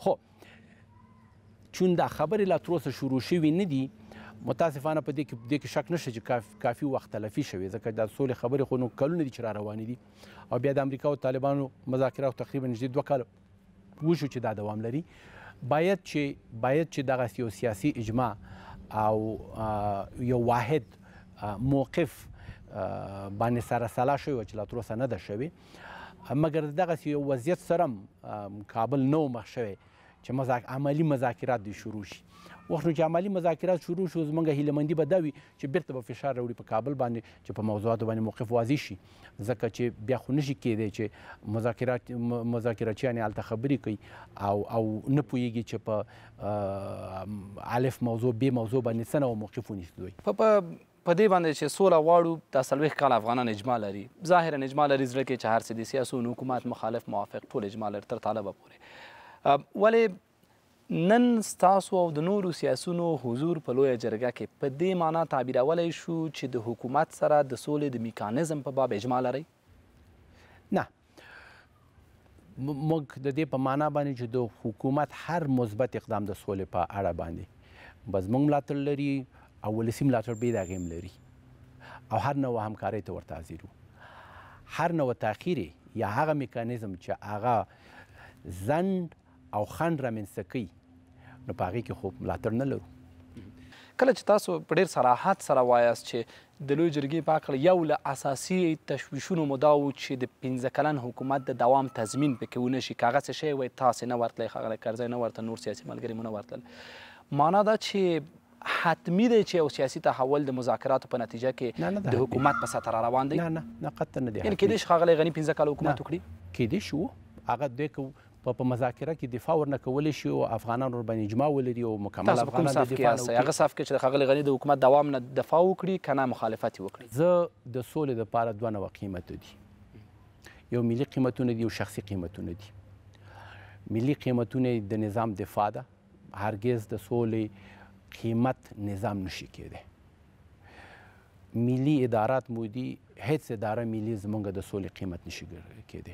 [SPEAKER 4] خو چون دا خبرې لا تر اوسه شروع شوي نه دي، متاسفانه په دې کې دې کې شک نشته چې کافي وخت تلفي شوی، ځکه دا سولې خبرې خو نو کلونه دي چې را روانې دي، او بیا د امریکا او طالبانو مذاکرات تقریبا نږدې دوه کاله وشو چې دا دوام لري. باید چې باید چې دغه یو سیاسي اجماع او یو واحد موقف باندې سره سلا شوی و چې لا تر اوسه نه ده شوې، مګر دغسې یو وضعیت سره هم کابل نه و مخ شوی چې عملي مذاکرات دې شروع شي. وخت نو چې عملي مذاکرات شروع شو، زموږ هیلهمندي به دا وي چې بیرته به فشار راوړي په کابل باندې چې په موضوعاتو باندې موقف واضح شي، ځکه چې بیا خو نشي کیدی چې مذاکرات مذاکراتچیان هلته خبرې کوي او او نه پوهېږي چې په الف موضوع بې موضوع باندې څه نوع موقف ونیسي دوی.
[SPEAKER 1] په دې باندې چې سوله غواړو، دا څلوېښت کاله افغانان اجماع لري، ظاهرا اجماع لري زړه کې چې هر څه دي، سیاسون، حکومت، مخالف، موافق، ټول اجماع لري تر طالبه پورې. ولې نن ستاسو او د نورو سیاسونو حضور په لویه جرګه کې په دې معنا تعبیرولی شو چې د حکومت سره د سولې د میکانیزم په باب اجماع لرئ؟
[SPEAKER 4] نه، موږ د دې په معنا باندې چې د حکومت هر مثبت اقدام د سولې په اړه باندې به زموږ ملاتړ لري او ولسي ملاتړ بې د هغې هم لري، او هر نوع همکارۍ ته ورته حاضر وو. هر نوع تاخیر یا هغه میکانیزم چې هغه ځنډ او خنډ رامنځته کوي، نو په هغې کې خو ملاتړ نه لرو.
[SPEAKER 1] کله چې تاسو په ډېر صراحت سره وایاست چې د لویې جرګې په هکله یو له اساسي تشویشونو مو دا و چې د پنځه کلن حکومت د دوام تضمین پکې ونه شي، که هغه څه شی وی تاسې نه ورتلی، ښاغلی کرزی نه ورته، نور سیاسي ملګري مو نه ورتلل، معنا دا چې حتمي دی چې یو سیاسي تحول د مذاکراتو په نتیجه کې د حکومت په سطح را روان دی؟
[SPEAKER 4] نه نه نه قطعا نه دی.
[SPEAKER 1] یعنې کیدای شي ښاغلی غني پنځه کاله حکومت وکړي؟
[SPEAKER 4] کیدای شي هغه دوی که په مذاکره کې دفاع ورنه کولی شي او افغانان ورباندې اجماع ولري او مکمل افغانان د دفاع نه وکړي.
[SPEAKER 1] هغه صف کې چې د ښاغلي غني د حکومت دوام نه دفاع وکړي که نه مخالفت یې وکړي؟
[SPEAKER 4] زه د سولې دپاره دوه نوع قیمته دي، یو ملي قیمتونه دي، یو شخصي قیمتونه دي. ملي قیمتونه د نظام دفاع ده، هرگز د سولې قیمت نظام نشي کېدی. ملي ادارات مو دي، هیڅ اداره ملي زمونږ د سولې قیمت نشي کېدی.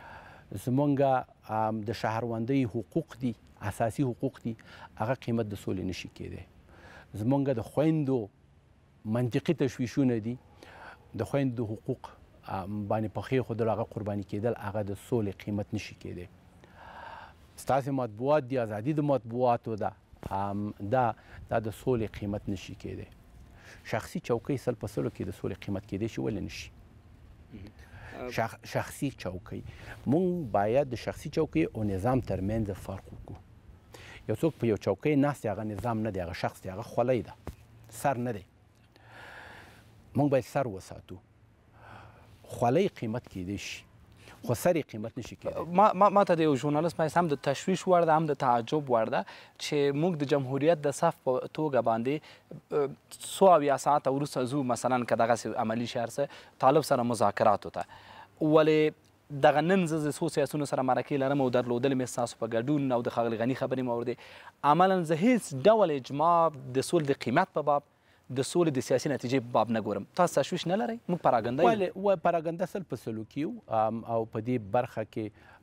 [SPEAKER 4] زمونږ د شهروندۍ حقوق دي، اساسي حقوق دي، هغه قیمت د سولې نشي کېدی. زمونږ د خویندو منطقي تشویشونه دي، د خویندو حقوق باندې په ښې ښودل، هغه قرباني کېدل، هغه د سولې قیمت نشي کېدی. ستاسې مطبوعات دي، ازادي د مطبوعاتو ده، دا دا د سولې قیمت نشي کېدی. شخصي چوکۍ سل په سلو کې د سولې قیمت کېدی شي، ولې نشي؟ شخ شخصي چوکۍ، مونږ باید د شخصي چوکۍ او نظام ترمنځ فرق وکړو. یو څوک په یو چوکۍ ناست دی، هغه نظام نه دی، هغه شخص دی، هغه خولۍ ده، سر نه دی. مونږ باید سر وساتو. خولۍ قیمت کېدی شي، خو سر یې قیمت نشي کېدی.
[SPEAKER 1] ما ما ته د یو ژورنالست په حیث هم د تشویش وړ ده، هم د تعجب وړ ده چې موږ د جمهوریت د صف په توګه باندې څو اویا ساعته وروسته ځو مثلا که دغسې عملي شي هر څه طالب سره مذاکراتو ته، ولې دغه نن زه د څو سیاسونو سره مرکې لرم او درلودل مې ستاسو په ګډون او د ښاغلي غني خبرې مې واورېدې، عملا زه هېڅ ډول اجماع د سولې د قیمت په باب، د سولې د سیاسي نتیجې په باب نه ګورم. تاسو تشویش نه لرئ؟ موږ پراګنده یو.
[SPEAKER 4] ولې پراګنده سل په سلو کې یو او په دې برخه کې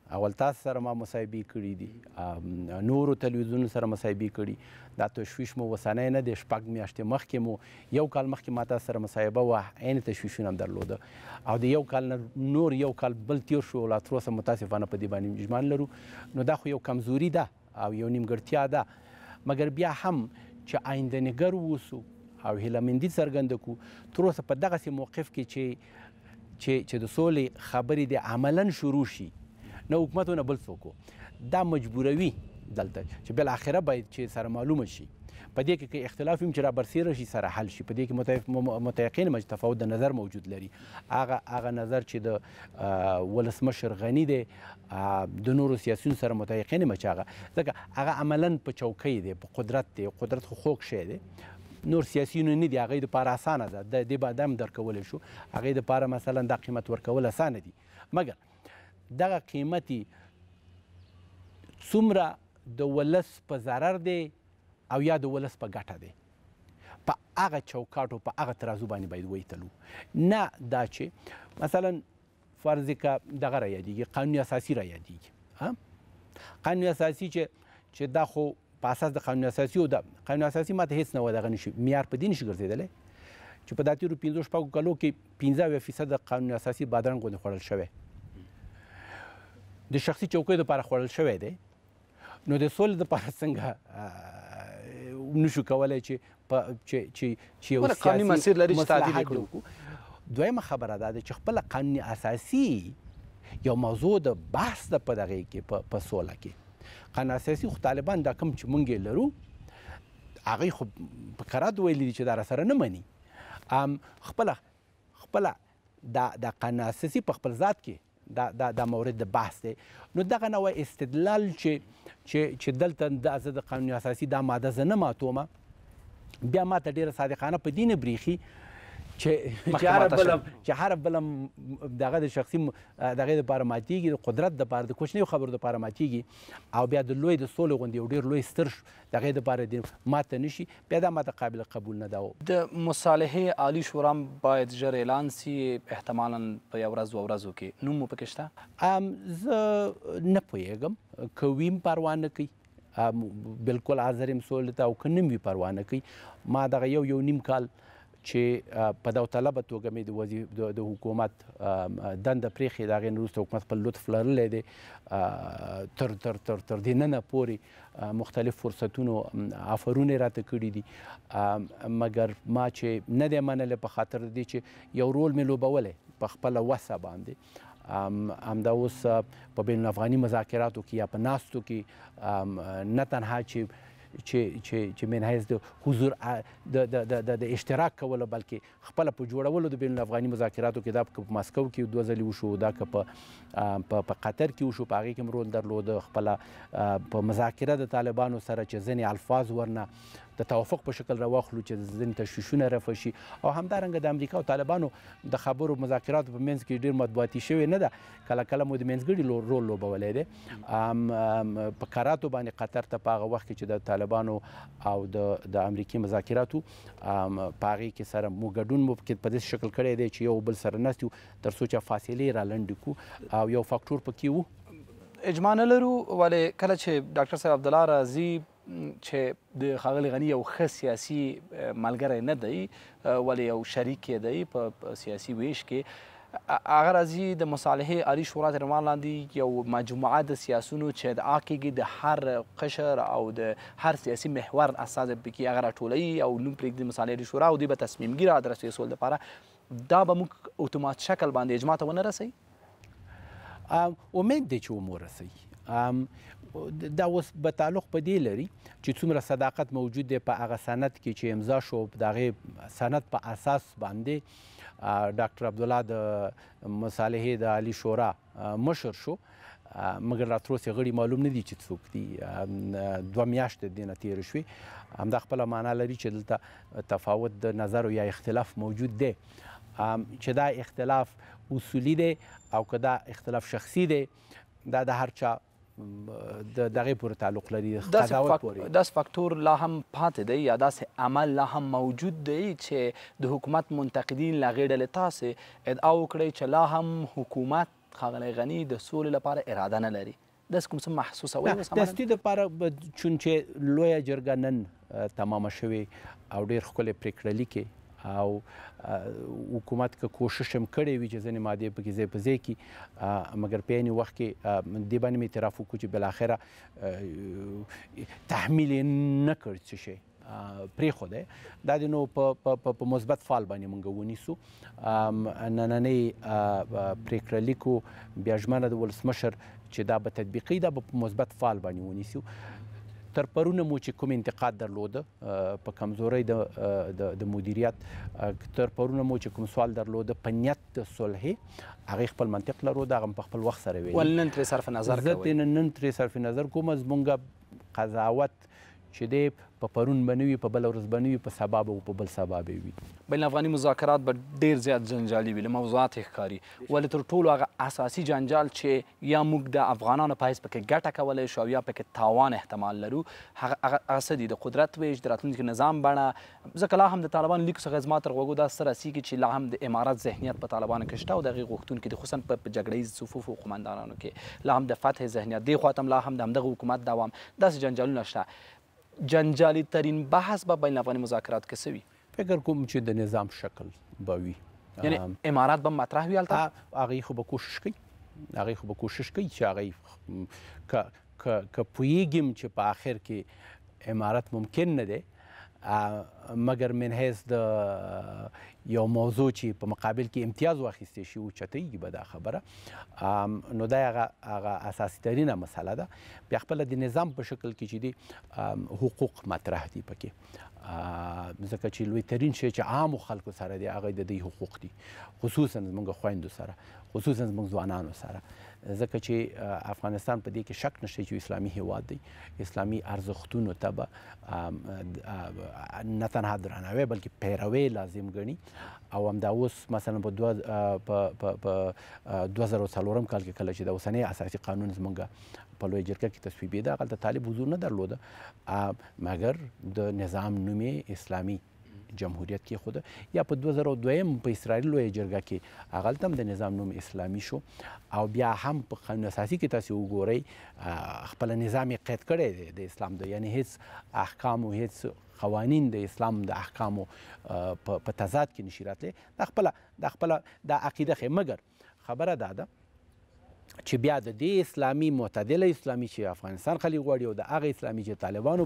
[SPEAKER 4] اول تاسو سره ما مصاحبې کړي دي، نورو تلویزیونونو سره مصاحبې کړي. دا تشویش مو اوسنی نه دی، شپږ میاشتې مخکې مو یو کال مخکې ما تاسو سره مصاحبه وه، عین تشویشونه هم درلوده، او د یو کال نه نور یو کال بل تیر شو، لا تر اوسه متاسفانه په دې باندې اجمان لرو. نو دا خو یو کمزوري ده او یو نیمګړتیا ده، مګر بیا هم چې آینده نګر واوسو او هیلهمندي څرګنده کړو. تر اوسه په دغسې موقف کې چې چې چې د سولې خبرې د عملا شروع شي، نه حکومتونه بل څوک دا مجبوروي دلته چې بالاخره باید چې سره معلومه شي. په دې کې که اختلاف هم چې را برسېره شي سره حل شي. په دې کې متیقن یم چې تفاوت د نظر موجود لري. هغه هغه نظر چې د ولسمشر غني دی د نورو سیاسیونو سره متیقن یم چې هغه ځکه هغه عملا په چوکۍ دی، په قدرت دی. قدرت خو خوږ شی دی، نور سیاسیونو نه دي، هغې دپاره اسانه ده، د دې بعد هم درکولی شو. هغې دپاره مثلا دا قیمت ورکول اسانه دي، مګر دغه قیمت څومره د ولس په ضرر دی او یا د ولس په ګټه دی، په هغه چوکاټو په هغه ترازو باندې باید ویتلو. نه دا چې مثلا فرض که دغه را یادېږي، قانون اساسي را یادېږي. قانون اساسي چې چې دا خو په اساس د قانون اساسي او د قانون اساسي ماته هېڅ نه وه دغه نشي معیار په دې نشي ګرځېدلی چې په دا تېرو پنځو شپږو کلو کې پنځه اویا فیصد د قانون اساسي بادرنګ غوندې خوړل شوی، د شخصي چوکیو دپاره خوړل شوی دی. نو د سولې دپاره څنګه نشو کولی چې یو
[SPEAKER 1] قانوني مسیر لري چې تعدیل
[SPEAKER 4] یې کړو. دویمه خبره دا ده چې خپله قانون اساسي یو موضوع د بحث ده په دغې کې په سوله کې. قانون اساسي خو طالبان دا کوم چې موږ یې لرو هغوی خو په کرات ویلي دي چې دا راسره نه مني. خپله خپله دا قانون اساسي په خپل ذات کې دا دا دا مورد د بحث دی. نو دغه نوع استدلال چې چې دلته زه د قانون اساسي دا ماده زه نه ماتومه، بیا ماته ډېره صادقانه په دې نه بریښي چې هره بله دغه د شخصي دغې دپاره ماتېږي، د قدرت دپاره، د کوچنیو خبرو دپاره ماتېږي، او بیا د لوی د سولې غوندې یو ډېر لوی ستر دغې دپاره د ماته نه شي، بیا دا ماته قابل قبول نه ده.
[SPEAKER 1] د مصالحې عالي شورا باید ژر اعلان سي، احتمالا په یو ورځ دوه ورځو کې. نوم مو پکې شته؟
[SPEAKER 4] زه نه پوهېږم، که ویم پروا نه کوي، بلکل حاضر یم سولې ته، او که نه وي پروا نه کوي. ما دغه یو یو نیم کال چې په داوطلبه توګه مې د حکومت دنده پرېښې، د هغې نه وروسته حکومت خپل لطف لرلی دی، تر تر تر تر دې ننه پورې مختلف فرصتونو افرونه یې راته کړي دي، مګر ما چې نه دی منلی په خاطر د دې چې یو رول مې لوبولی په خپله وسه باندې. همدا اوس په بین الافغاني مذاکراتو کې یا په ناستو کې نه تنها چې چې چې چې من حیث د حضور د د اشتراک کولو، بلکې خپله په جوړولو د بین الافغاني مذاکراتو کې، دا که په ماسکو کې دوه ځلې وشو، دا که په په قطر کې وشو، په هغې کې هم رول درلوده. خپله په مذاکره د طالبانو سره چې ځینې الفاظ ورنه د توافق په شکل راواخلو چې ځینې تشویشونه رفع شي، او همدارنګه د امریکا او طالبانو د خبرو مذاکراتو په منځ کې ډېر مطبوعاتي شوې نه ده، کله کله مو د منځګړي رول لوبولی دی. په کراتو باندې قطر ته په هغه وخت کې چې د طالبانو او د د امریکي مذاکراتو په هغې کې سره مو ګډون مو په داسې شکل کړی دی چې یو بل سره ناست یو تر څو چې فاصلې را لنډې کړو، او یو فاکټور پکې و.
[SPEAKER 1] اجماع نه لرو، ولې کله چې ډاکټر صاحب عبدالله راځي چې د ښاغلي غني یو ښه سیاسي ملګری نه دی، ولې یو شریک یې دی په سیاسي ویش کې، هغه راځي د مصالحې عالي شورا تر عنوان لاندې یو مجموعه د سیاسونو چې د هغې د هر قشر او د هر سیاسي محور اساس پکې هغه راټولوي او نوم پرېږدي مصالحې عالي شورا، او دوی به تصمیم ګیره د رسوي دپاره. دا به موږ اتومات شکل باندې اجماع ته ونه رسوي؟
[SPEAKER 4] امید دی چې ومورسوي. دا اوس به تعلق په دې لري چې څومره صداقت موجود دی په هغه سند کې چې امضا شو، د هغې سند په اساس باندې ډاکټر عبدالله د مصالحې د عالي شورا مشر شو، مګر را تر اوسه غړي معلوم نه دي چې څوک دي. دوه میاشتې دې نه تېرې شوې. همدا خپله معنا لري چې دلته تفاوت د نظر یا اختلاف موجود دی، چې دا اختلاف اصولي دی او که دا اختلاف شخصي دی، دا د هر چا د دغې پورې تعلق لري
[SPEAKER 1] قضاوت پورې داسې فاکتور لا هم پاتې دی یا داسې عمل لا هم موجود دی چې د حکومت منتقدین له هغې ډلې تاسې ادعا وکړئ چې لا هم حکومت ښاغلی غني د سولې لپاره اراده نه لري داسې کوم څه محسوسوئ
[SPEAKER 4] د دستي دپاره چون چې لویه جرګه نن تمامه شوې او ډېر ښکلی پرېکړه لیکې او حکومت که کوشش هم کړی وي چې ځینې مادې پکې ځای په ځای کړي مګر په عین وخت کې دې باندې مې اعتراف وکړو چې بالاخره تحمیل یې نه کړ څه شی پرېښودی دا د نو په مثبت فال باندې موږ ونیسو نننۍ پرېکړه لیکو بیا ژمنه د ولسمشر چې دا به تطبیقي دا به په مثبت فال باندې ونیسو تر پرونه مو چې کوم انتقاد درلوده په کمزورۍ د مدیریت تر پرونه مو چې کوم سوال درلوده په نیت د صلحې هغې خپل منطق لرلوده هغه په خپل وخت سره ویلي
[SPEAKER 1] ول نن ترې صرف نظر کوئ
[SPEAKER 4] زه ترې نن ترې صرف نظر کوم زمونږ قضاوت چې دی په پرون به نه وي په بله ورځ به نه وي په سبا به په بل سبا به وي
[SPEAKER 1] بین افغاني مذاکرات به ډېر زیات جنجالي وي له موضوعات یې ښکاري ولې تر ټولو هغه اساسي جنجال چې یا موږ د افغانانو په حیث پکې ګټه کولی شو او یا پکې تاوان احتمال لرو هغه څه دي د قدرت ویش د راتلونکي نظام بڼه ځکه لا هم د طالبانو لیکو څخه زما تر غوږو دا څه رسېږي چې لا هم د امارت ذهنیت په طالبانو کې شته او د هغې غوښتونکي دي خصوصا په جګړه ییز صفوفو قمندانانو کې لا هم د فتح ذهنیت دې خوا ته هم لا هم د همدغه حکومت دوام داسې جنجالونه شته جنجالي ترین بحث به بین افغاني مذاکرات کې څه وي
[SPEAKER 4] فکر کوم چې د نظام شکل به وي
[SPEAKER 1] یعنې امارات به مطرح وي هلته
[SPEAKER 4] هغوی خو به کوشش کوي هغوی خو به کوشش کوي چې هغوی که پوهېږم چې په آخر کې امارت ممکن نه دی مګر من حیث د یو موضوع چې په مقابل کې امتیاز واخیستی شي اوچتېږي به دا خبره نو دا هغه اساسي ترینه مسله ده بیا خپله د نظام په شکل کې چې دي حقوق مطرح دي پکې ځکه چې لوی ترین شی چې عامو خلکو سره دی هغه د دوی حقوق دي خصوصا زموږ خویندو سره خصوصا زموږ ځوانانو سره ځکه چې افغانستان په دې کې شک نشته چې اسلامي هیواد دی اسلامي ارزښتونو ته به نه تنها درناوی بلکې پیروي لازم ګڼي او همدا اوس مثلا په دوه زره څلورم کال کې کله چې د اوسنی اساسي قانون زموږ په لویه جرګه کې تصویبېده هغلته طالب حضور نه درلوده مګر د نظام نوم یې اسلامي جمهوریت کې خوده یا په دوه زره دویم په اسرائیل لویه جرګه کې هغلته هم د نظام نوم اسلامي شو او بیا هم په قانون اساسي کې تاسې وګورئ خپله نظام یې قید کړی دی د اسلام د یعنې هیڅ احکام او هیڅ قوانین د اسلام د احکامو په تضاد کې نشي راتلی دا خپله دا خپله دا عقیده ښیي مګر خبره دا ده چې بیا د دې اسلامي معتدله اسلامي چې افغانستان خلک غواړي او د هغه اسلامي چې طالبانو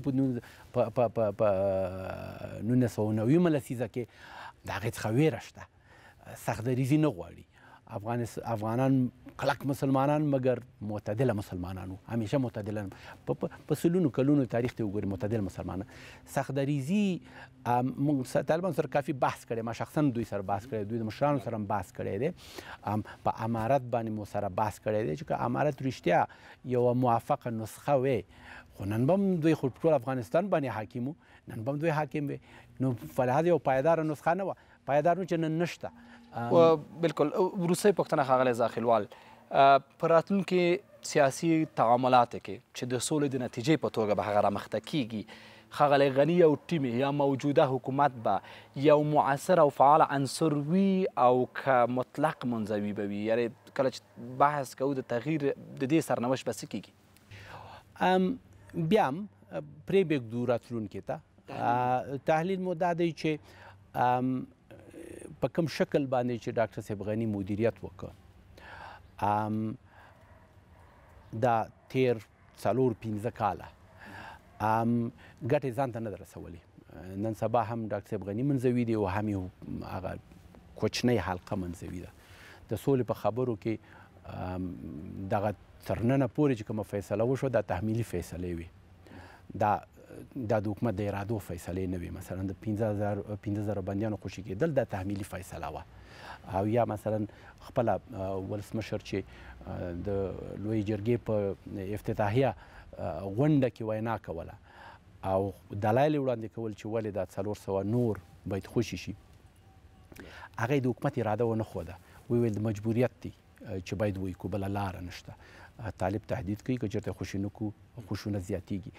[SPEAKER 4] په نولس سوه نوي لسیزه کې د هغې څخه ویره شته سختدریزي نه غواړي افغانان کلک مسلمانان مګر معتدله مسلمانان وو همیشه معتدله په سلونو کلونو تاریخ ته وګورئ معتدل مسلمانان سختدریزي موږ طالبانو سره کافي بحث کړی ما شخصا دوی سره بحث کړی دوی د مشرانو سره هم بحث کړی دی په امارت باندې مو سره بحث کړی دی چې که امارت رښتیا یوه موافقه نسخه وی خو نن به هم دوی خو ټول افغانستان باندې حاکم وو نن به هم دوی حاکم وی نو فلهذا یو پایداره نسخه نه وه پایدار نو چې نن نشته
[SPEAKER 1] بالکل وروستۍ پوښتنه ښاغلی زاخیلوال په راتلونکي سیاسي تعاملاتو کې چې د سولې د نتیجې په توګه به هغه رامخته کیږي ښاغلی غني او ټیم یا موجوده حکومت به یو معاصر او فعال عنصر وي او که مطلق منزوي به وي یعنې کله چې بحث کوو د تغییر د دې سرنوشت به څه کیږي
[SPEAKER 4] بیا هم پرې بږدو راتلونکي ته تحلیل مو دا دی چې په کوم شکل باندې چې ډاکټر صاحب غني مدیریت وکړ دا تیر څلور پنځه کاله ګټې ځان ته نه ده رسولې نن سبا هم ډاکټر صاحب غني منزوي دی او هم یې هغه کوچنۍ حلقه منزوي ده د سولې په خبرو کې دغه تر ننه پورې چې کومه فیصله وشوه دا تحمیلي فیصلې وي دا دا د حکومت د ارادو فیصلې نه وي مثلا د پنځه زره بندیانو خوشي کېدل دا تحمیلي فیصله وه او یا مثلا خپله ولسمشر چې د لویې جرګې په افتتاحیه غونډه کې وینا کوله او دلایل یې وړاندې کول چې ولې دا څلور سوه نور باید خوشي شي هغه د حکومت اراده ونه ښوده ویې ویل د مجبوریت دی چې باید وایي کو بله لاره نشته طالب تهدید کوي که چېرته خوشي نه کړو خوشونه زیاتېږي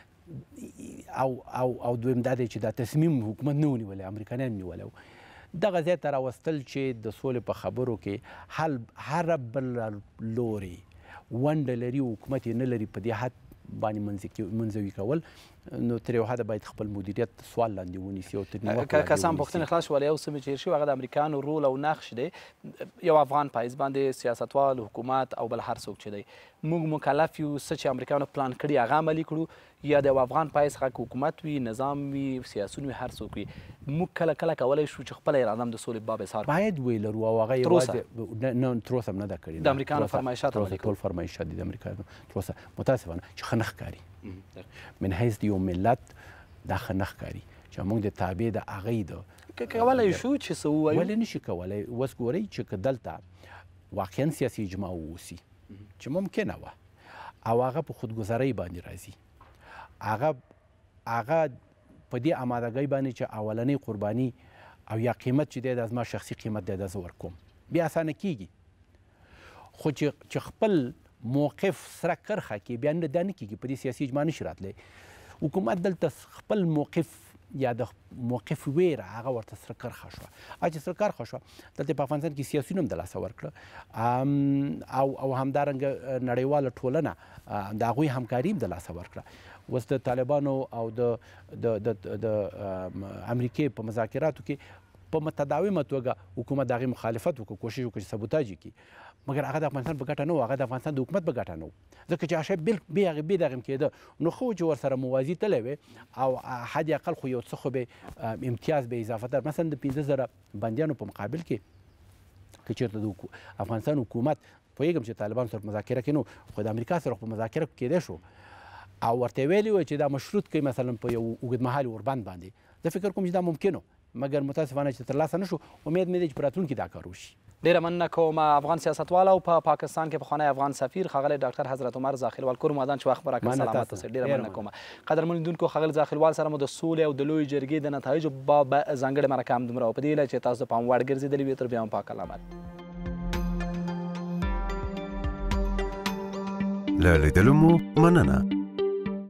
[SPEAKER 4] او او او دویم دا دی چې دا تصمیم حکومت نه ونیولی امریکایانو نیولی و دغه ځای ته راوستل چې د سولې په خبرو کې حل هره بله لورې ونډه لري حکومت یې نه لري په دې حد باندې منځوي کول نو تر یو حده باید خپل مدیریت سوال لاندې ونیسي او تر نیوکو
[SPEAKER 1] که سم پوښتنې خلاص شولې یو څه مې چې هېر شوي هغه د امریکایانو رول او نقش دی یو افغان پایز باندې سیاستوال حکومت او بل هر څوک چې دی موږ مکلف یو څه چې امریکایانو پلان کړي هغه عملي کړو یا د یو افغان پایز څخه حکومت وي نظام وي سیاسون وي هر څوک وي موږ کله کله کولی شو چې خپله اراده هم د سولې باب اظهار
[SPEAKER 4] باید ویې لرو او هغه یوازې نه تر اوسه هم نه ده کړې
[SPEAKER 1] د امریکایانو فرمایشات
[SPEAKER 4] ټول فرمایشات دي د امریکایانو تر اوسه متاسفانه چې ښه نه ښکاري من حیث د یو ملت دا ښه نه ښکاري چې موږ د تابع د هغې د
[SPEAKER 1] کولی شو چې څه ووایو
[SPEAKER 4] ولې نه شي کولی اوس ګورئ چې که دلته واقعا سیاسي اجماع واوسي چې ممکنه وه او هغه په خودګذرۍ باندې راځي هغه هغه په دې امادګۍ باندې چې اولنۍ قرباني او یا قیمت چې دی دا زما شخصي قیمت دی دا زه ورکوم بیا اسانه کیږي خو چې خپل موقف سره کرښه کې بیا نه دا نه کیږي په دې سیاسي اجماع نشي راتلی حکومت دلته خپل موقف یا د موقف ویره هغه ورته سره کرښه شوه او چې سره کرښه شوه دلته په افغانستان کې سیاسیون هم د لاسه ورکړه او او همدارنګه نړیواله ټولنه د هغوی همکاري هم د لاسه ورکړه اوس د طالبانو او د د د امریکې په مذاکراتو کې په متداومه توګه حکومت د هغې مخالفت وکړو کوشش وکړو چې سبوتاج یې کړي مګر هغه د افغانستان په ګټه نه و هغه د افغانستان د حکومت په ګټه نه و ځکه چې هغه شی بې هغې بې دغه کېده نو ښه و چې ورسره موازي تللی وې او حد اقل خو یو څه خو به امتیاز به اضافه در مثلا د پنځه زره بندیانو په مقابل کې که چېرته د افغانستان حکومت پوهېږم چې طالبانو سره مذاکره کوي نو خو د امریکا سره خو په مذاکره کېدی شو او ورته ویلي وی چې دا مشروط کوي مثلا په یو اوږدمهالي اوربند باندې زه فکر کوم چې دا ممکن و مګر متاسفانه چې ترلاسه نه شو امید مې دی چې په راتلونکي دا کار وشي
[SPEAKER 1] ډیره مننه کوم افغان سیاستوال او په پاکستان کې پخوانی افغان سفیر ښاغلی ډاکټر حضرت عمر زاخیلوال کور مادان چې وخت به راکړه سلامت اوسئ ډیره مننه کوم قدرمن لیدونکو ښاغلي زاخیلوال سره مو د سولې او د لویې جرګې د نتایجو باب ځانګړې مرکه هم دومره وه په دې هیله چې تاسو د پام وړ ګرځېدلي وي تر بیا هم پاک علامت
[SPEAKER 3] له لیدلو مو مننه